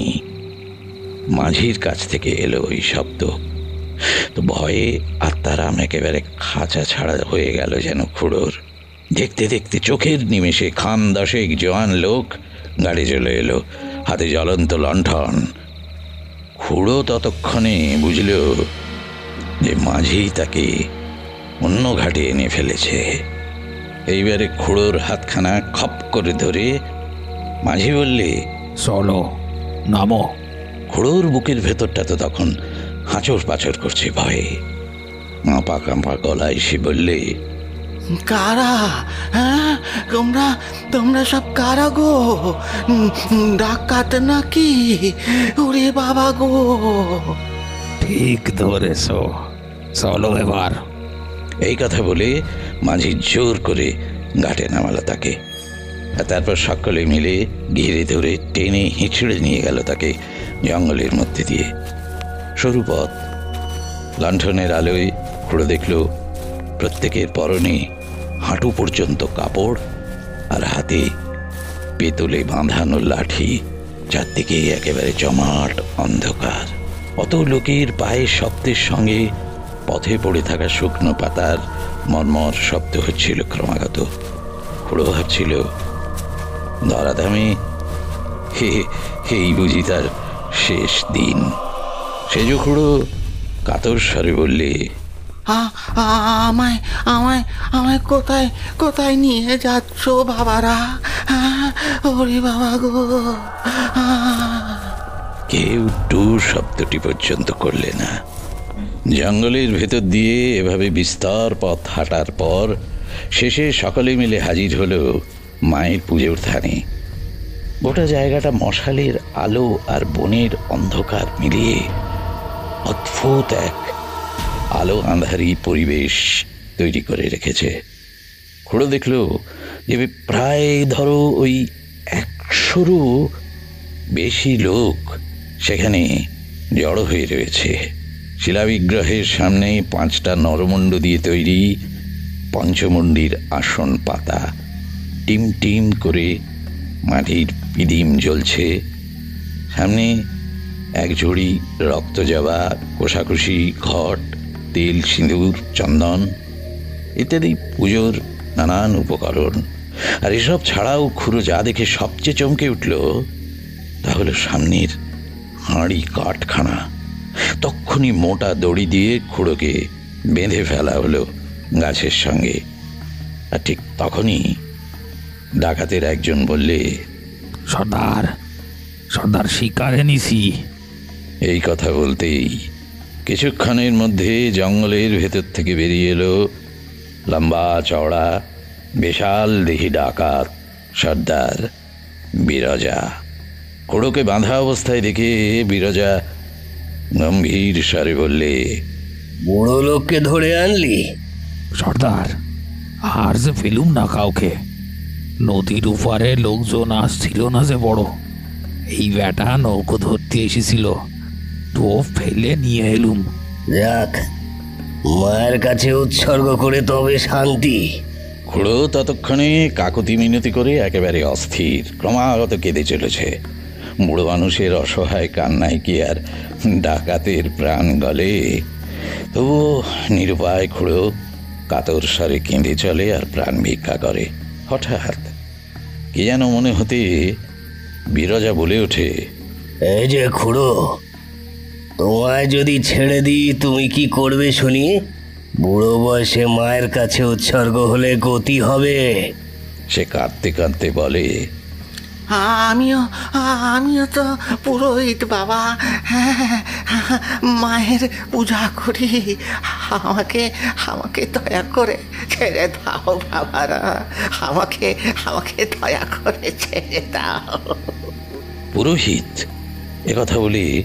Speaker 7: মাঝির কাছ থেকে এলো ওই শব্দ। তো ভয়ে আত্মারাম একেবারে খাঁচা ছাড়া হয়ে গেল যেন খুড়োর। দেখতে দেখতে চোখের নিমেষে খান দশেক জওয়ান লোক গাড়ি চলে এলো, হাতে জ্বলন্ত লণ্ঠন। খুড়ো ততক্ষণে বুঝল যে মাঝি তাকে অন্য ঘাটে এনে ফেলেছে। এইবারে খুড়োর হাতখানা খপ করে ধরে মাঝি বললে,
Speaker 11: চলো নামো।
Speaker 7: খুড়োর বুকের ভেতরটা তো তখন হাঁচড় পাচড় করছে ভয়ে। কাঁপা কাঁপা গলায় সে বললে,
Speaker 13: কারা? হ্যাঁ, তোমরা তোমরা সব কারা গো? ডাকাত নাকি? ওরে বাবা গো!
Speaker 11: ঠিক ধরেছ, চলো এবার।
Speaker 7: এই কথা বলে মাঝি জোর করে ঘাটে নামালো তাকে। আর তারপর সকলে মিলে ঘিরে ধরে টেনে হিঁচড়ে নিয়ে গেল তাকে জঙ্গলের মধ্যে দিয়ে। সরু পথ, লণ্ঠনের আলোয় খুড়ো দেখল প্রত্যেকের পরনে হাঁটু পর্যন্ত কাপড় আর হাতে পেতলে বাঁধানো লাঠি। চারদিকে একেবারে জমাট অন্ধকার। অত লোকের পায়ের শব্দের সঙ্গে পথে পড়ে থাকা শুকনো পাতার মর্মর শব্দ হচ্ছিল ক্রমাগত। খুড়ো ভাবছিল, ধরাধামে হে এই বুঝি তার শেষ দিন। সেজ খুড়ো কাতর স্বরে বললে,
Speaker 13: আমায় আমায় আমায় কোথায় কোথায় নিয়ে যাচ্ছ বাবারা? ওরে বাবা গো!
Speaker 7: কেউ টু শব্দটি পর্যন্ত করলে না। জঙ্গলের ভেতর দিয়ে এভাবে বিস্তর পথ হাঁটার পর শেষে সকলে মিলে হাজির হলো মায়ের পুজোর থানে। গোটা জায়গাটা মশালের আলো আর বনের অন্ধকার মিলিয়ে অদ্ভুত এক আলো আঁধারি পরিবেশ তৈরি করে রেখেছে। খুড়ো দেখল যে প্রায় ধরো ওই একশোরও বেশি লোক সেখানে জড়ো হয়ে রয়েছে। শিলাবিগ্রহের সামনে পাঁচটা নরমুণ্ড দিয়ে তৈরি পঞ্চমুণ্ডির আসন পাতা। টিম টিম করে মাটির পিদিম জ্বলছে। সামনে এক ঝুড়ি রক্তজবা, কোষাকুষি, ঘট, তেল, সিঁদুর, চন্দন ইত্যাদি পুজোর নানান উপকরণ। আর এসব ছাড়াও খুড়ো যা দেখে সবচেয়ে চমকে উঠল তা হলো সামনের হাঁড়ি কাঠখানা। তক্ষুনি মোটা দড়ি দিয়ে খুড়োকে বেঁধে ফেলা হলো গাছের সঙ্গে। আর ঠিক তখনই ডাকাতের একজন বললে,
Speaker 11: সর্দার সর্দার শিকার এনেছি।
Speaker 7: এই কথা বলতেই কিছুক্ষণের মধ্যে জঙ্গলের ভেতর থেকে বেরিয়ে এলো লম্বা চওড়া বিশাল দেহি ডাকাত সর্দার বিরজা। খুড়োকে বাঁধা অবস্থায় দেখে বিরজা গম্ভীর স্বরে বললে,
Speaker 2: বুড়ো লোককে ধরে আনলি?
Speaker 11: সর্দার, আর যে ফেলুম না কাউকে। নদীর উপারে লোকজন আসছিল না যে বড়, এই ব্যাটা নৌকো ধরতে এসেছিল, তো ফেলে নিয়ে এলুম।
Speaker 2: যাক, মায়ের কাছে উৎসর্গ করে তবে শান্তি।
Speaker 7: খুড়ো ততক্ষণে কাকুতি মিনতি করে একেবারে অস্থির, ক্রমাগত কেঁদে চলেছে। বুড়ো মানুষের অসহায় কান্নায় কি আর ডাকাতের প্রাণ গলে? তবু নিরুপায় খুড়ো কাতর স্বরে কেঁদে চলে আর প্রাণ ভিক্ষা করে। হঠাৎ কি যেন মনে হতে বিরজা বলে ওঠে,
Speaker 2: এই যে খুড়ো, তোমায় যদি ছেড়ে দিই তুমি কি করবে শুনি? বুড়ো বয়সে মায়ের কাছে উৎসর্গ হলে গতি হবে।
Speaker 7: সে কাঁদতে কাঁদতে বলে,
Speaker 13: আমিও আমিও তো পুরোহিত বাবা, হ্যাঁ, মায়ের পূজা করি। আমাকে আমাকে দয়া করে ছেড়ে দাও বাবারা, আমাকে আমাকে দয়া করে ছেড়ে দাও।
Speaker 7: পুরোহিত একথা বলে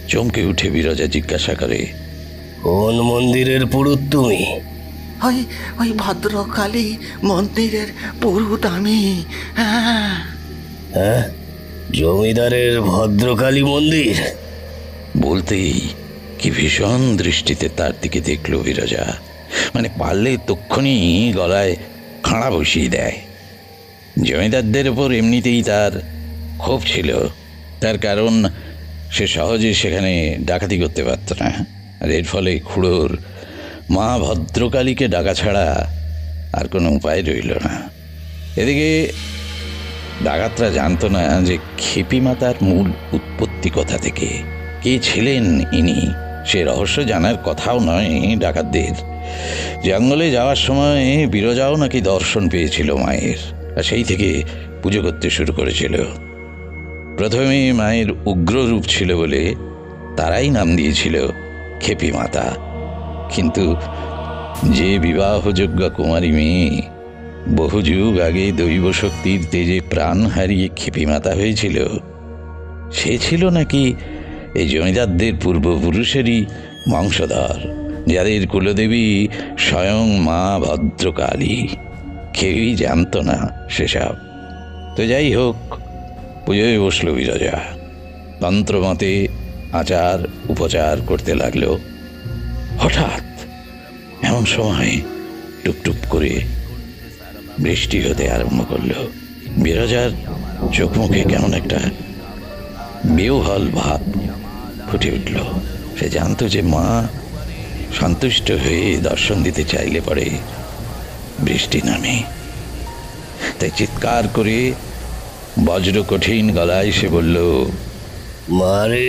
Speaker 7: চমকে উঠে বিরজা জিজ্ঞাসা করে,
Speaker 2: কোন মন্দিরের পুরুত তুমি?
Speaker 13: ওই ওই ভদ্রকালী মন্দিরের পুরুত আমি। হ্যাঁ
Speaker 2: হ্যাঁ, জমিদারের ভদ্রকালী মন্দির?
Speaker 7: বলতেই কি ভীষণ দৃষ্টিতে তার দিকে দেখলো বিরজা, মানে পারলে তক্ষুনি গলায় খাঁড়া বসিয়ে দেয়। জমিদারদের ওপর এমনিতেই তার ক্ষোভ ছিল, তার কারণ সে সহজে সেখানে ডাকাতি করতে পারত না, আর এর ফলে খুড়োর মা ভদ্রকালীকে ডাকা ছাড়া আর কোনো উপায় রইল না। এদিকে ডাকাতরা জানতো না যে খেপি মাতার মূল উৎপত্তি কোথা থেকে, কে ছিলেন ইনি, সে রহস্য জানার কথাও নয় ডাকাতদের। জঙ্গলে যাওয়ার সময় বিরজাও নাকি দর্শন পেয়েছিল মায়ের, আর সেই থেকে পুজো করতে শুরু করেছিল। প্রথমে মায়ের উগ্র রূপ ছিল বলে তারাই নাম দিয়েছিল খেপি মাতা, কিন্তু যে বিবাহযোগ্য কুমারী মেয়ে বহু যুগ আগে দৈব শক্তির তেজে প্রাণ হারিয়ে খেপি মাতা হয়েছিল, সে ছিল নাকি এই জমিদারদের পূর্বপুরুষেরই বংশধর, যাদের কুলদেবী স্বয়ং মা ভদ্রকালী। কেউই জানত না সেসব। তো যাই হোক, পুজোয় বসল বিরজা। তন্ত্রমতে আচার উপচার করতে লাগলো। হঠাৎ এমন সময় টুপটুপ করে বৃষ্টি হতে আরম্ভ করলো। বিরজার চোখ মুখে কেমন একটা বেওহল ভাব ফুটে উঠল। সে জানত যে মা সন্তুষ্ট হয়ে দর্শন দিতে চাইলে পরে বৃষ্টি নামে। তাই চিৎকার করে বজ্র কঠিন গলায় সে বলল,
Speaker 2: মারে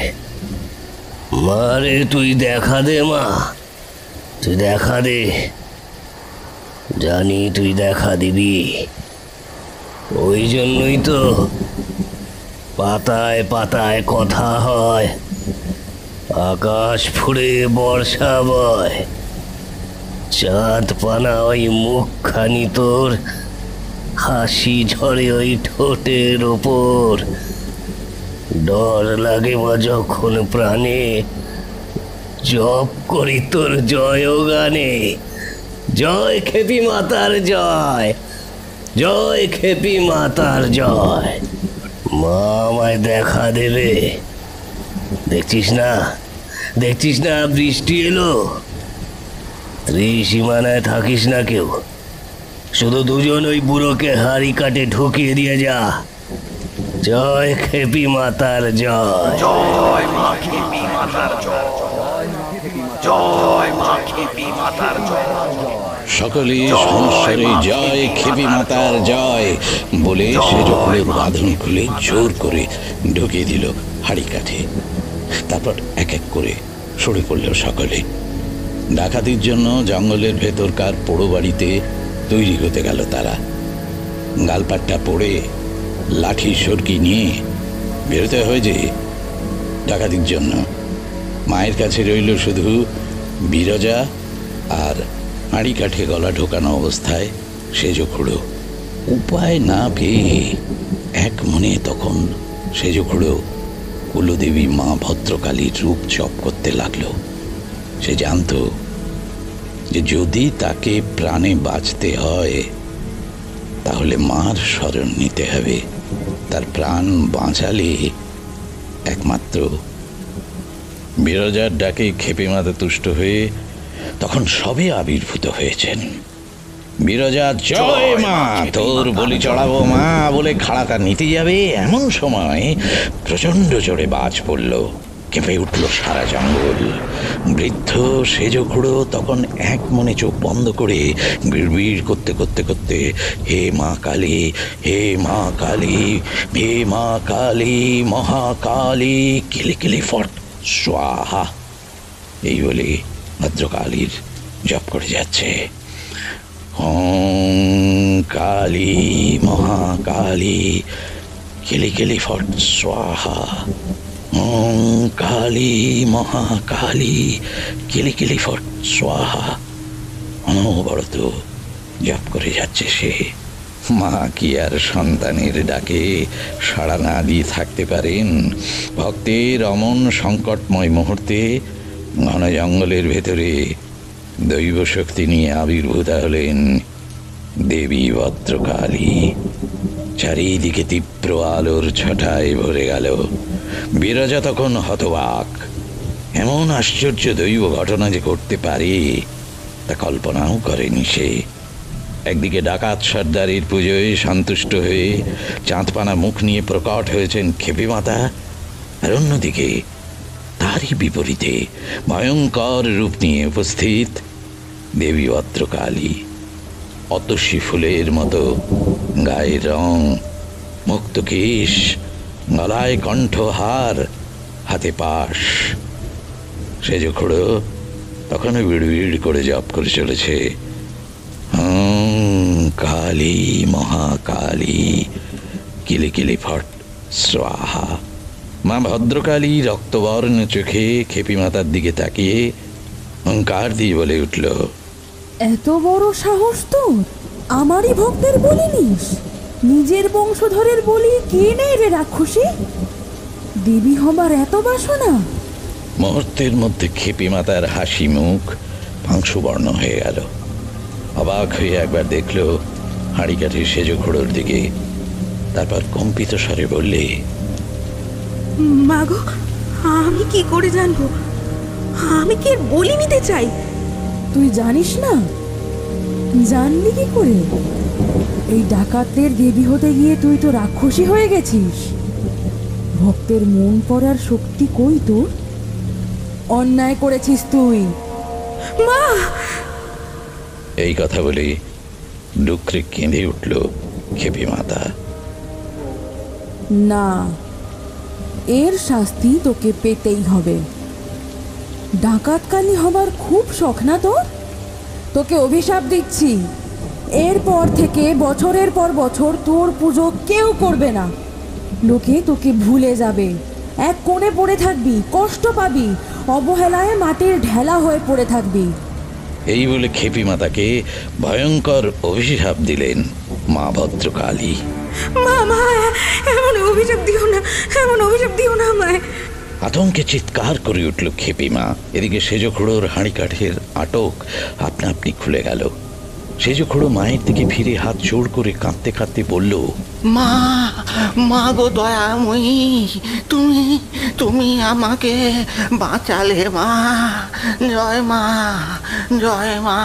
Speaker 2: মারে তুই দেখা দে মা, তুই দেখা দে, জানি তুই দেখা দিবি। ওই জন্যই তো পাতায় পাতায় কথা হয়, আকাশ ফুঁড়ে বর্ষা বয়, চাঁদ পানা ওই মুখখানি তোর, হাসি ঝরে ওই ঠোঁটের ওপর। ডর লাগে মা যখন প্রাণে, জপ করি তোর জয় গানে। জয় খেপি মাতার জয়, জয় খেপি মাতার জয়। মা আমায় দেখা দেবে। দেখছিস না, দেখছিস না বৃষ্টি এলো। ত্রিসীমানায় থাকিস না কেউ, শুধু দুজন ওই বুড়োকে হাড়ি কাটে ঢুকিয়ে দিয়ে যা। জয় খেপি মাতার জয়,
Speaker 13: জয় মা খেপি মাতার জয়, জয় মা খেপি মাতার জয়।
Speaker 7: সকলে সংসারে জয় খেপি মাতার জয় বলে সে যখন বাঁধন খুলে জোর করে ঢুকিয়ে দিল হাড়ি কাঠে। তারপর এক এক করে সরে পড়ল সকলে। ডাকাতির জন্য জঙ্গলের ভেতরকার পোড়ো বাড়িতে তৈরি হতে গেল তারা। গালপাট্টা পড়ে লাঠি সরকি নিয়ে বেরোতে হয়েছে ডাকাতির জন্য। মায়ের কাছে রইল শুধু বিরজা আর হাঁড়ি কাঠে গলা ঢোকানো অবস্থায় সেজ খুঁড়ো। উপায় না পেয়ে এক মনে তখন সেজ খুঁড়ো কুলদেবী মা ভদ্রকালীর রূপ জপ করতে লাগলো। সে জানত যে যদি তাকে প্রাণে বাঁচতে হয় তাহলে মার শরণ নিতে হবে। তার প্রাণ বাঁচালে একমাত্র বিরজার ডাকে খেপে মাথা তুষ্ট হয়ে তখন সবে আবির্ভূত হয়েছেন। বিরজা জয় মা, তোর বলি চড়াবো মা বলে খাড়াটা নিতে যাবে এমন সময় প্রচন্ড জোরে বাজ পড়ল। কেঁপে উঠল সারা জঙ্গল। বৃদ্ধ সেজ খুঁড়ো তখন এক মনে চোখ বন্ধ করে বিড়বিড় করতে করতে করতে হে মা কালী, হে মা কালী, হে মা কালী, মহাকালী, কিলি কিলি ফট স্বাহা এই বলে ভদ্রকালীর জপ করে যাচ্ছে। ওম কালী মহাকালী কিলি কিলি ফট স্বাহা, ওম কালী মহাকালী কিলি কিলি ফট স্বাহা। অনবরত জপ করে যাচ্ছে সে। মা কি আর সন্তানের ডাকে সাড়া না দিয়ে থাকতে পারেন? ভক্তের অমন সংকটময় মুহূর্তে ঘন জঙ্গলের ভেতরে দৈব শক্তি নিয়ে আবির্ভূতা হলেন দেবী ভদ্রকালী। চারিদিকে তীব্র আলোর ছটায় ভরে গেল। বিরজা তখন হতবাক। এমন আশ্চর্য দৈব ঘটনা যে করতে পারে তা কল্পনাও করেনি সে। একদিকে ডাকাত সর্দারের পুজোয় সন্তুষ্ট হয়ে চাঁদপানা মুখ নিয়ে প্রকট হয়েছেন খেপি মাতা, আর অন্যদিকে তারই বিপরীতে ভয়ঙ্কর রূপ নিয়ে উপস্থিত দেবী ভদ্রকালী। অতসী ফুলের মতো গায়ের রং, মুক্ত কেশ, গলায় কণ্ঠহার, হাতে পাশ। সেজ খোড়ো তখনও বিড়বিড় করে জপ করে চলেছে, হুম কালী মহাকালী কিলি কিলি ফট স্বাহা। মা ভদ্রকালী রক্তবর্ণ চোখে খেপি মাতার দিকে তাকিয়ে হুঙ্কার দিয়ে বলে উঠল,
Speaker 14: এত বড় সাহস তোর আমারই ভক্তের বলি নিস? নিজের বংশধরের বলি কে নেই রে রাক্ষসী? দেবী হবার এত বাসনা?
Speaker 7: মুহূর্তের মধ্যে খেপি মাতার হাসি মুখ পাংশুবর্ণ হয়ে গেল। অবাক হয়ে একবার দেখল হাঁড়ি কাঠি সেজ ঘোড়োর দিকে, তারপর কম্পিত স্বরে বললে,
Speaker 15: মাগো আমি কি করে জানবো? আমি কি বলি নিতে চাই?
Speaker 14: তুই জানিস না? জানলি কি করে? এই ডাকাতদের দেবী হতে গিয়ে তুই তো রাক্ষসী হয়ে গেছিস। ভক্তের মন পড়ার শক্তি কই তোর? অন্যায় করেছিস তুই।
Speaker 15: মা!
Speaker 7: এই কথা বলে ডুকরে কেঁদে উঠল খেপি মাতা।
Speaker 14: না, এর শাস্তি তোকে পেতেই হবে। ডাকাতকালী হবার খুব শখ না তোর? তোকে অভিশাপ দিচ্ছি, এরপর থেকে বছরের পর বছর তোর পুজো কেউ করবে না। লোকে তোকে ভুলে যাবে, এক কোণে পড়ে থাকবি, কষ্ট পাবি, অবহেলায় মাটির ঢেলা হয়ে পড়ে থাকবি।
Speaker 7: এই বলে খেপি মাতাকে ভয়ঙ্কর অভিশাপ দিলেন মা ভদ্রকালী।
Speaker 15: মা মা এমন অভিশাপ দিও না, এমন অভিশাপ দিও না আমায়।
Speaker 7: আতঙ্কে চিৎকার করে উঠল খেপি মা। এদিকে সেজ খুড়োর হাঁড়ি কাঠের আটক আপনা আপনি খুলে গেল। সেজ খুড়ো মায়ের দিকে ফিরে হাত জোড় করে কাঁদতে কাঁদতে বলল,
Speaker 13: মা মা গো দয়াময়ী, তুমি তুমি আমাকে বাঁচালে মা। জয় মা, জয় মা।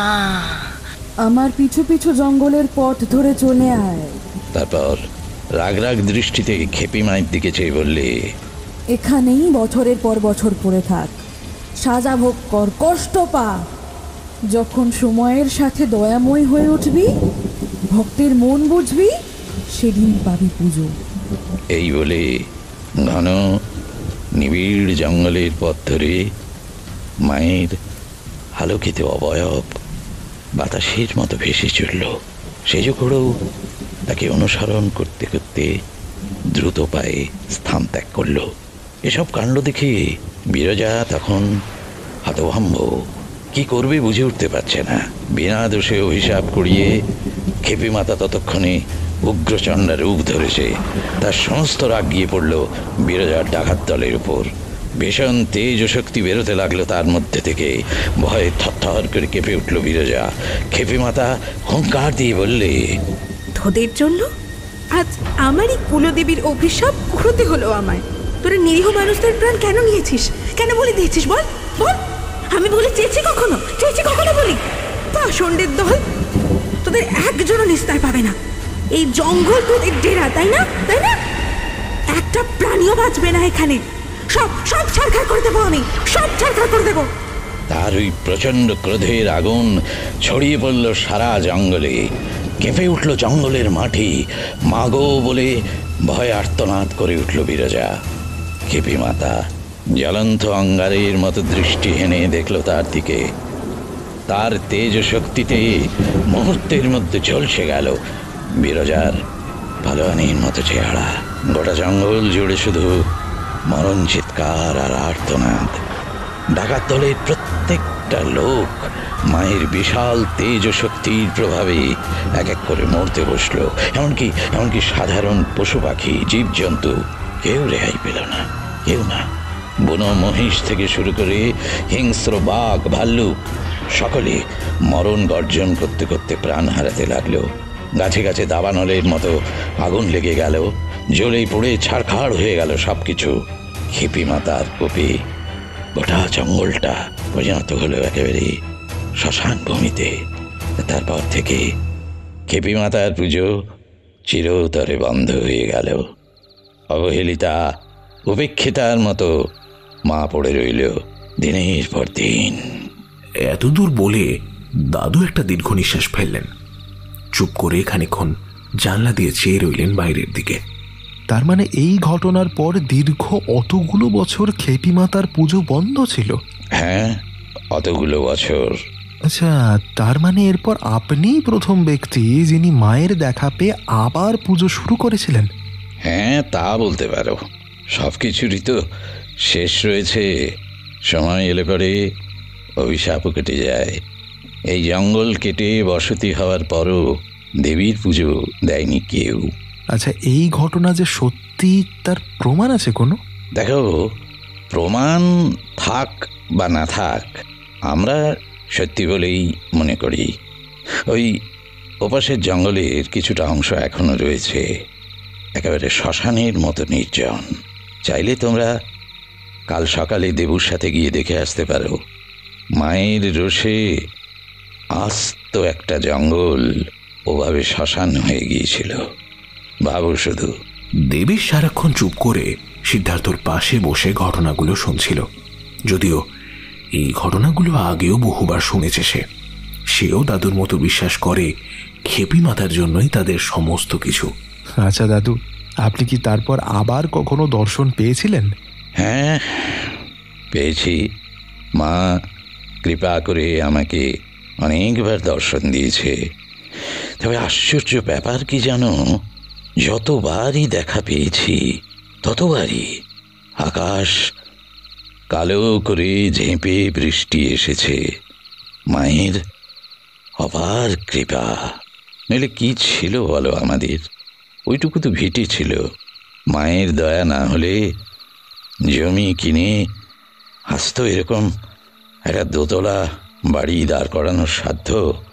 Speaker 14: আমার পিছু পিছু জঙ্গলের পথ ধরে চলে আয়।
Speaker 7: তারপর রাগ রাগ দৃষ্টিতে খেপি মায়ের দিকে চেয়ে বললে,
Speaker 14: এখানেই বছরের পর বছর পড়ে থাক, সাজা ভোগ কর, কষ্ট পা। যখন সময়ের সাথে দয়াময় হয়ে উঠবি, ভক্তের মন বুঝবি, সেদিন পাবি পুজো।
Speaker 7: এই বলে ঘন নিবিড় জঙ্গলের পথ ধরে মায়ের আলোকিত অবয়ব বাতাসের মতো ভেসে চলল। সেজ খুড়ো তাকে অনুসরণ করতে করতে দ্রুত পায়ে স্থান ত্যাগ করল। এসব কাণ্ড দেখে বিরজা তখন হতভম্ব, কি করবে বুঝে উঠতে পারছে না। বিনা দোষে অভিশাপ করিয়ে খেপি মাতা ততক্ষণে উগ্রচণ্ডা রূপ ধরেছে। তার সমস্ত রাগ গিয়ে পড়ল বিরজার ডাকাত দলের উপর। ভীষণ তেজ ও শক্তি বেরোতে লাগলো তার মধ্যে থেকে। ভয়ে থরথর করে কেঁপে উঠল বিরজা। খেপি মাতা হুঙ্কার দিয়ে বললে,
Speaker 15: তোদের জন্য আজ আমারই কুলদেবীর অভিশাপ করতে হলো আমায়। তোরা নিরীহ মানুষদের প্রাণ কেন নিয়েছিস? কেন বলে দিয়েছিস? বল বল। আমি বলে চেয়েছি কখনো? চেয়েছি কখনো বলি? পাষণ্ডের দল, তোদের একজনও নিস্তার পাবে না। এই জঙ্গল তোদের ডেরা, তাই না? তাই না? একটা প্রাণীও বাঁচবে না এখানে। সব সব ছারখার করে দেবো আমি, সব ছারখার করে দেবো।
Speaker 7: তার ওই প্রচন্ড ক্রোধের আগুন ছড়িয়ে পড়ল সারা জঙ্গলে। কেঁপে উঠল জঙ্গলের মাটি। মাগো বলে ভয় আর্তনাদ করে উঠল বিরজা। খেপি মাতা জ্বলন্ত অঙ্গারের মতো দৃষ্টি হেনে দেখল তার দিকে। তার তেজ শক্তিতে মুহূর্তের মধ্যে ঝলসে গেল বিরজার পালোয়ানির মতো চেহারা। গোটা জঙ্গল জুড়ে শুধু মরণ চিৎকার আর আর্তনাদ। ডাকাত দলের প্রত্যেকটা লোক মায়ের বিশাল তেজ ও শক্তির প্রভাবে এক এক করে মরতে বসলো। এমনকি এমনকি সাধারণ পশু পাখি, জীবজন্তু কেউ রেহাই পেল না, কেউ না। বুনো মহিষ থেকে শুরু করে হিংস্র বাঘ, ভাল্লুক সকলে মরণ গর্জন করতে করতে প্রাণ হারাতে লাগলো। গাছে গাছে দাবানলের মতো আগুন লেগে গেল, জ্বলেই পড়ে ছাড়খাড় হয়ে গেল সবকিছু। খেপি মাতার কোপে গোটা জঙ্গলটা পরিণত হলো একেবারে শ্মশান ভূমিতে। তারপর থেকে খেপি মাতার পুজো চিরতরে বন্ধ হয়ে গেল। অবহেলিতা, উপেক্ষিতার মতো মা পড়ে রইল দিনের পর দিন।
Speaker 1: এতদূর বলে দাদু একটা দীর্ঘ নিঃশ্বাস ফেললেন। চুপ করে খানিকক্ষণ জানলা দিয়ে চেয়ে রইলেন বাইরের দিকে।
Speaker 5: তার মানে এই ঘটনার পর দীর্ঘ অতগুলো বছর খেপি মাতার পুজো বন্ধ ছিল?
Speaker 7: হ্যাঁ, অতগুলো বছর।
Speaker 5: আচ্ছা, তার মানে এরপর আপনিই প্রথম ব্যক্তি যিনি মায়ের দেখা পেয়ে আবার পুজো শুরু করেছিলেন?
Speaker 7: হ্যাঁ, তা বলতে পারো। সব কিছুরই তো শেষ রয়েছে। সময় এলে পরে অভিশাপও কেটে যায়। এই জঙ্গল কেটে বসতি হওয়ার পরও দেবীর পুজো দেয়নি কেউ।
Speaker 5: আচ্ছা, এই ঘটনা যে সত্যি তার প্রমাণ আছে কোনো?
Speaker 7: দেখো, প্রমাণ থাক বা না থাক, আমরা সত্যি বলেই মনে করি। ওই ওপাশের জঙ্গলের কিছুটা অংশ এখনো রয়েছে, একেবারে শ্মশানের মতো নির্জন। চাইলে তোমরা কাল সকালে দেবুর সাথে গিয়ে দেখে আসতে পারো। মায়ের রোষে আস্ত একটা জঙ্গল ওভাবে শ্মশান হয়ে গিয়েছিল। ভাবো শুধু।
Speaker 1: দেবী সারাক্ষণ চুপ করে সিদ্ধার্থর পাশে বসে ঘটনাগুলো শুনছিল। যদিও এই ঘটনাগুলো আগেও বহুবার শুনেছে সে। সেও দাদুর মতো বিশ্বাস করে খেপি মাতার জন্যই তাদের সমস্ত কিছু।
Speaker 5: আচ্ছা দাদু, আপনি কি তারপর আবার কখনো দর্শন পেয়েছিলেন?
Speaker 7: হ্যাঁ, পেয়েছি। মা কৃপা করে আমাকে অনেকবার দর্শন দিয়েছে। তবে আশ্চর্য ব্যাপার কি জানো, যতবারই দেখা পেয়েছি ততবারই আকাশ কালো করে ঝেঁপে বৃষ্টি এসেছে। মায়ের অপার কৃপা। নইলে কি ছিল বলো আমাদের? ওইটুকু তো ভিটে ছিল। মায়ের দয়া না হলে জমি কিনে আস্ত এরকম একটা দোতলা বাড়ি দাঁড় করানোর সাধ্য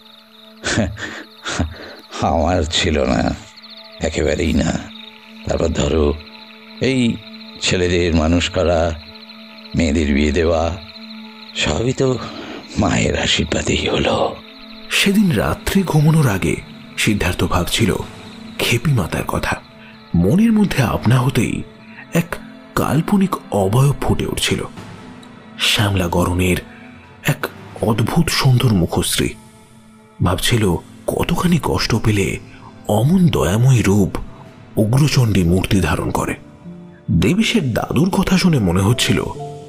Speaker 7: আমার ছিল না, একেবারেই না। তারপর ধরো এই ছেলেদের মানুষ করা, মেয়েদের বিয়ে দেওয়া, সবই তো মায়ের আশীর্বাদেই হলো।
Speaker 1: সেদিন রাত্রে ঘুমানোর আগে সিদ্ধার্থ ভাবছিল খেপি মাতার কথা। মনের মধ্যে আপনা হতেই এক কাল্পনিক অবয়ব ফুটে উঠছিল। শ্যামলা গরনের এক অদ্ভুত সুন্দর মুখশ্রী। ভাবছিল কতখানি কষ্ট পেলে অমন দয়াময়ী রূপ উগ্রচণ্ডী মূর্তি ধারণ করে। দেবীশের দাদুর কথা শুনে মনে হচ্ছিল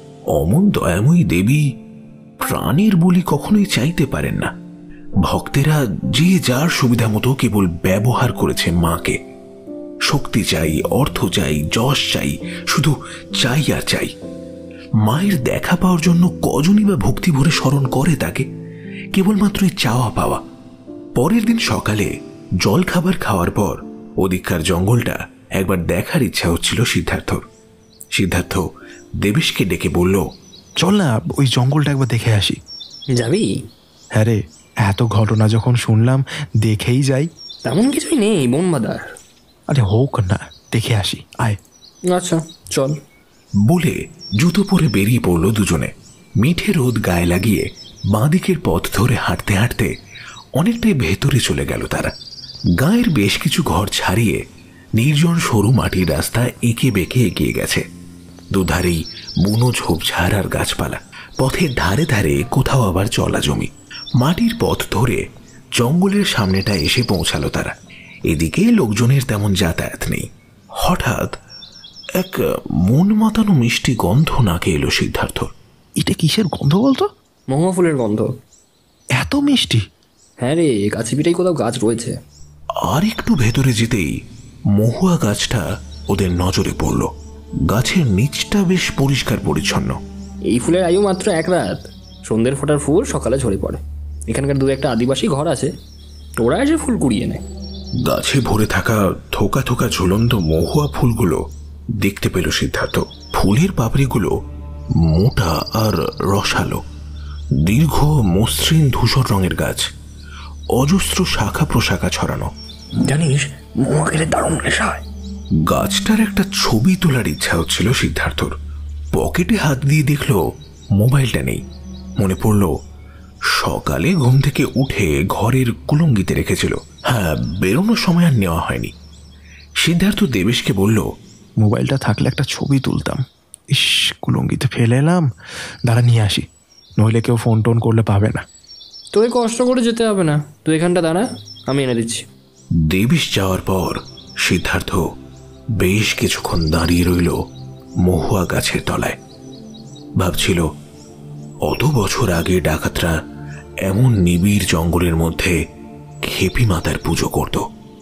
Speaker 1: অমন দয়াময়ী দেবী প্রাণের বলি কখনোই চাইতে পারেন না। ভক্তেরা যে যার সুবিধা মতো কেবল ব্যবহার করেছে মাকে। শক্তি চাই, অর্থ চাই, যশ চাই, শুধু চাই আর চাই। মায়ের দেখা পাওয়ার জন্য কজনই বা ভক্তি ভরে স্মরণ করে তাকে? কেবলমাত্র চাওয়া পাওয়া। পরের দিন সকালে জল খাবার খাওয়ার পর ওদিককার জঙ্গলটা একবার দেখার ইচ্ছা হচ্ছিল সিদ্ধার্থর। সিদ্ধার্থ দেবেশকে ডেকে বলল,
Speaker 5: চল না ওই জঙ্গলটা একবার দেখে আসি।
Speaker 4: যাবি?
Speaker 5: হ্যাঁ রে, এত ঘটনা যখন শুনলাম দেখেই যাই।
Speaker 4: তেমন কিছুই নেই বনবাদার।
Speaker 5: আরে হোক না, দেখে আসি, আয়।
Speaker 4: আচ্ছা চল।
Speaker 1: বলে জুতো পরে বেরিয়ে পড়ল দুজনে। মিঠে রোদ গায়ে লাগিয়ে বাঁদিকের পথ ধরে হাঁটতে হাঁটতে অনেকটাই ভেতরে চলে গেল তারা। গায়ের বেশ কিছু ঘর ছাড়িয়ে নির্জন সরু মাটির রাস্তা এঁকে বেঁকে এগিয়ে গেছে। দুধারেই বুনো ঝোপঝাড় আর গাছপালা। পথের ধারে ধারে কোথাও আবার চলা জমি। মাটির পথ ধরে জঙ্গলের সামনেটা এসে পৌঁছালো তারা। এদিকে লোকজনের তেমন যাতায়াত নেই। হঠাৎ এক মন মাতানো মিষ্টি গন্ধ নাকে এলো সিদ্ধার্থ।
Speaker 5: এটা কিসের গন্ধ বলতো?
Speaker 4: মহুয়া ফুলের গন্ধ।
Speaker 5: এত মিষ্টি?
Speaker 4: হ্যাঁ রে, কাছে পিঠাই কোথাও গাছ রয়েছে।
Speaker 1: আর একটু ভেতরে যেতেই মহুয়া গাছটা ওদের নজরে পড়ল। গাছের নিচটা বেশ পরিষ্কার পরিচ্ছন্ন।
Speaker 4: এই ফুলের আয়ু মাত্র এক রাত। সন্ধ্যের ফোটার ফুল সকালে ঝরে পড়ে। এখানকার দু একটা আদিবাসী ঘর আছে, ওরা এসে ফুল কুড়িয়ে নেয়।
Speaker 1: গাছে ভরে থাকা থোকা থোকা ঝুলন্ত মহুয়া ফুলগুলো দেখতে পেল সিদ্ধার্থ। ফুলের পাপড়িগুলো মোটা আর রসালো, দীর্ঘ মসৃণ ধূসর রঙের গাছ, অজস্র শাখা প্রশাখা ছড়ানো।
Speaker 4: জানিস, মহুয়া খেলে দারুণ নেশা হয়।
Speaker 1: গাছটার একটা ছবি তোলার ইচ্ছা হচ্ছিল সিদ্ধার্থর। পকেটে হাত দিয়ে দেখল মোবাইলটা নেই। মনে পড়ল সকালে ঘুম থেকে উঠে ঘরের কুলঙ্গিতে রেখেছিল। হ্যাঁ, বেরোনোর সময় আর নেওয়া হয়নি। সিদ্ধার্থ দেবেশকে বলল,
Speaker 5: মোবাইলটা থাকলে একটা ছবি তুলতাম। ইস, কুলঙ্গিতে ফেলে এলাম, দাঁড়া নিয়ে আসি, নইলে কেউ ফোন টোন করলে পাবে না।
Speaker 4: তোকে কষ্ট করে যেতে হবে না, তুই এখানটা দাঁড়া, আমি এনে দিচ্ছি।
Speaker 1: দেবেশ যাওয়ার পর সিদ্ধার্থ বেশ কিছুক্ষণ দাঁড়িয়ে রইল মহুয়া গাছের তলায়। ভাবছিল অত বছর আগে ডাকাতরা এমন নিবিড় জঙ্গলের মধ্যে খেপি মাতার পুজো করত।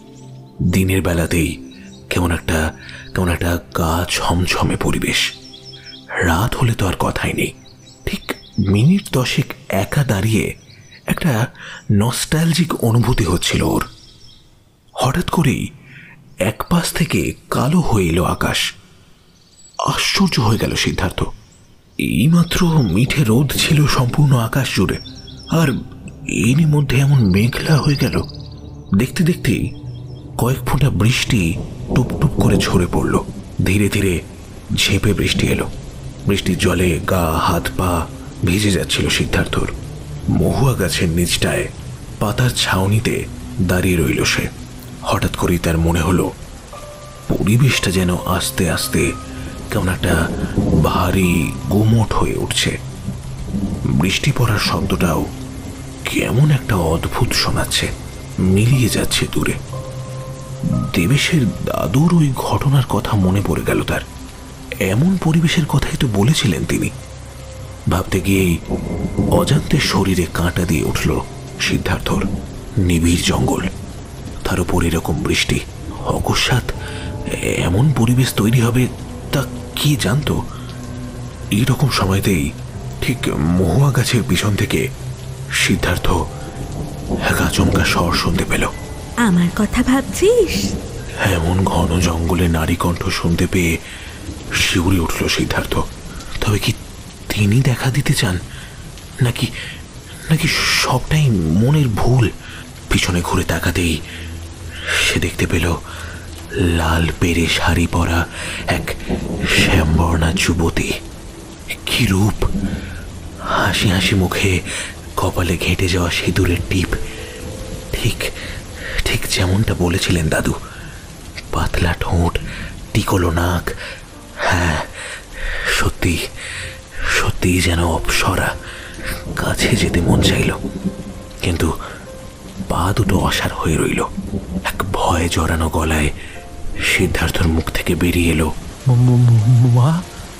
Speaker 1: দিনের বেলাতেই কেমন একটা কেমন একটা গা ছমছমে পরিবেশ। রাত হলে তো আর কথাই নেই। ঠিক মিনিট দশেক একা দাঁড়িয়ে একটা নস্টালজিক অনুভূতি হচ্ছিল ওর। হঠাৎ করেই এক পাশ থেকে কালো হয়ে এলো আকাশ। আশ্চর্য হয়ে গেল সিদ্ধার্থ। এইমাত্র মিঠে রোদ ছিল সম্পূর্ণ আকাশ জুড়ে, আর এরই মধ্যে এমন মেঘলা হয়ে গেল। দেখতে দেখতেই কয়েক ফোঁটা বৃষ্টি টুপটুপ করে ঝরে পড়ল। ধীরে ধীরে ঝেঁপে বৃষ্টি এলো। বৃষ্টির জলে গা হাত পা ভিজে যাচ্ছিল সিদ্ধার্থর। মহুয়া গাছের নিচটায় পাতার ছাউনিতে দাঁড়িয়ে রইল সে। হঠাৎ করেই তার মনে হলো পরিবেশটা যেন আস্তে আস্তে কেমন একটা ভারী গুমোট হয়ে উঠছে। বৃষ্টি পড়ার শব্দটাও কেমন একটা অদ্ভুত শোনাচ্ছে, মিলিয়ে যাচ্ছে দূরে। দেবেশের দাদুর ওই ঘটনার কথা মনে পড়ে গেল তার। এমন পরিবেশের কথাই তো বলেছিলেন তিনি। ভাবতে গিয়েই অজান্তে শরীরে কাঁটা দিয়ে উঠল সিদ্ধার্থর। নিবিড় জঙ্গল, তার উপর এরকম বৃষ্টি, অকস্মাৎ এমন পরিবেশ তৈরি হবে তা কি জানতো। এইরকম সময়তেই ঠিক মহুয়া গাছের পিছন থেকে সিদ্ধার্থ এক আচমকা স্বর শুনতে পেল।
Speaker 15: আমার কথা ভাবছিস?
Speaker 1: এমন ঘন জঙ্গলে নারী কণ্ঠ শুনতে পেয়ে শিউরে উঠল সিদ্ধার্থ। তবে কি তিনি দেখা দিতে চান, নাকি নাকি সবটাই মনের ভুল? পিছনে ঘুরে তাকাতেই সে দেখতে পেল লাল পেরে শাড়ি পরা এক শ্যামবর্ণা যুবতী। কি রূপ! হাসি হাসি মুখে, কপালে ঘেঁটে যাওয়া সিঁদুরের টিপ, ঠিক ঠিক যেমনটা বলেছিলেন দাদু। পাতলা ঠোঁট, টিকলো নাক। হ্যাঁ, সত্যি সত্যি যেন অপ্সরা। কাছে যেতে মন চাইল, কিন্তু পা দুটো অসাড় হয়ে রইল। এক ভয়ে জড়ানো গলায় সিদ্ধার্থর মুখ থেকে বেরিয়ে এলো,
Speaker 5: মা,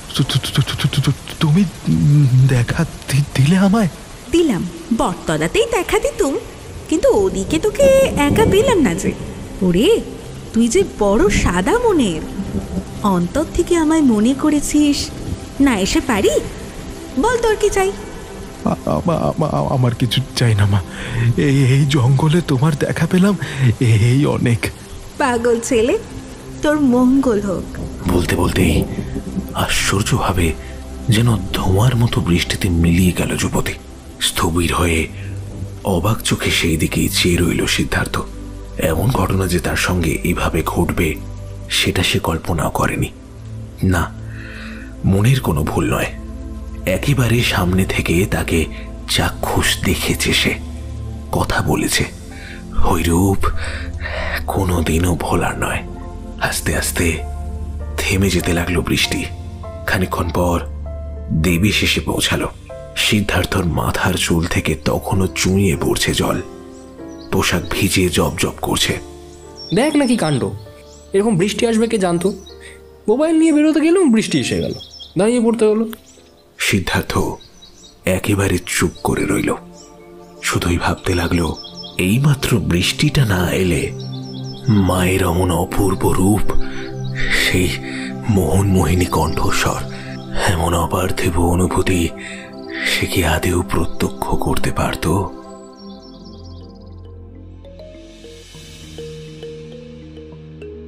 Speaker 5: তুমি দেখা দিলে আমায়?
Speaker 15: দিলাম, বটতলাতেই দেখা দিতুম, কিন্তু ওদিকে তোকে একা পেলাম না যে। ওরে, তুই যে বড় সাদা মনের, অন্তর থেকে আমায় মনে করেছিস। না এসে পারি? বল তোর কি চাই?
Speaker 5: আমার কিছু চাই না মা, এই এই জঙ্গলে তোমার দেখা পেলাম, এই অনেক।
Speaker 15: পাগল ছেলে, তোর মঙ্গল হোক।
Speaker 1: বলতে বলতেই আশ্চর্যভাবে যেন ধোঁয়ার মতো বৃষ্টিতে মিলিয়ে গেল যুবতী। স্থবির হয়ে অবাক চোখে সেই দিকেই চেয়ে রইল সিদ্ধার্থ। এমন ঘটনা যে তার সঙ্গে এইভাবে ঘটবে সেটা সে কল্পনাও করেনি। না, মনের কোনো ভুল নয়, একেবারে সামনে থেকে তাকে চাক্ষুষ দেখেছে, সে কথা বলেছে। ওই রূপ কোনোদিনও ভোলার নয়। আস্তে আস্তে থেমে যেতে লাগলো বৃষ্টি। খানিকক্ষণ পর দেবী শেষে পৌঁছালো। সিদ্ধার্থর মাথার চুল থেকে তখনও চুঁইয়ে পড়ছে জল। পোশাক ভিজে জব জব করছে।
Speaker 4: দেখ নাকি কাণ্ড, এরকম বৃষ্টি আসবে কে জানতো? মোবাইল নিয়ে বেরোতে গেলেও বৃষ্টি এসে গেল, দাঁড়িয়ে পড়তে হলো।
Speaker 1: সিদ্ধার্থ একেবারে চুপ করে রইল। শুধুই ভাবতে লাগলো, এইমাত্র বৃষ্টিটা না এলে মায়ের অমন অপূর্ব রূপ, সেই মোহনমোহিনী কণ্ঠস্বর, এমন অপার্থিব অনুভূতি সে কি আদেও প্রত্যক্ষ করতে পারত?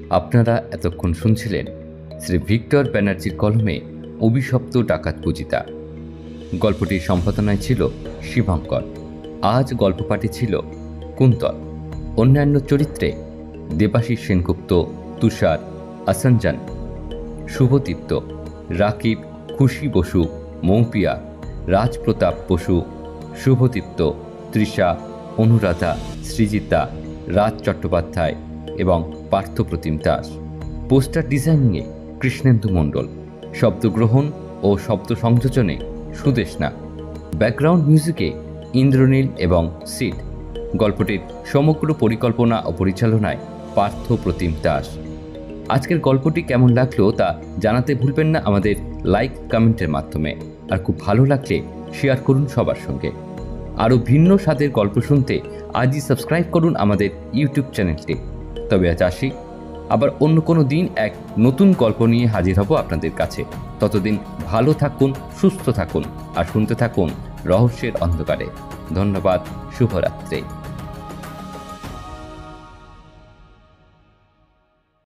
Speaker 3: আপনারা এতক্ষণ শুনছিলেন শ্রী ভিক্টর ব্যানার্জির কলমে অভিশপ্ত ডাকাত পূজিতা। গল্পটির সম্পাদনায় ছিল শিবঙ্কর। আজ গল্প পাঠে ছিল কুন্তল। অন্যান্য চরিত্রে দেবাশিস সেনগুপ্ত, তুষার, আসঞ্জন, শুভদীপ্ত, রাকিব, খুশি বসু, মৌপিয়া, রাজপ্রতাপ বসু, শুভদীপ্ত, তৃষা, অনুরাধা, সৃজিতা, রাজ চট্টোপাধ্যায় এবং পার্থপ্রতিম দাস। পোস্টার ডিজাইনিংয়ে কৃষ্ণেন্দু মণ্ডল, শব্দগ্রহণ ও শব্দ সংযোজনে সুদেশনা, ব্যাকগ্রাউন্ড মিউজিকে ইন্দ্রনীল এবং সিড। গল্পটির সমগ্র পরিকল্পনা ও পরিচালনায় পার্থপ্রতিম দাস। আজকের গল্পটি কেমন লাগলো তা জানাতে ভুলবেন না আমাদের লাইক কমেন্টের মাধ্যমে। আর খুব ভালো লাগলে শেয়ার করুন সবার সঙ্গে। আরও ভিন্ন স্বাদের গল্প শুনতে আজই সাবস্ক্রাইব করুন আমাদের ইউটিউব চ্যানেলটি। তবে আজ আসি, আবার অন্য কোনো দিন এক নতুন গল্প নিয়ে হাজির হব আপনাদের কাছে। ততদিন ভালো থাকুন, সুস্থ থাকুন আর শুনতে থাকুন রহস্যের অন্ধকারে। ধন্যবাদ। শুভরাত্রি।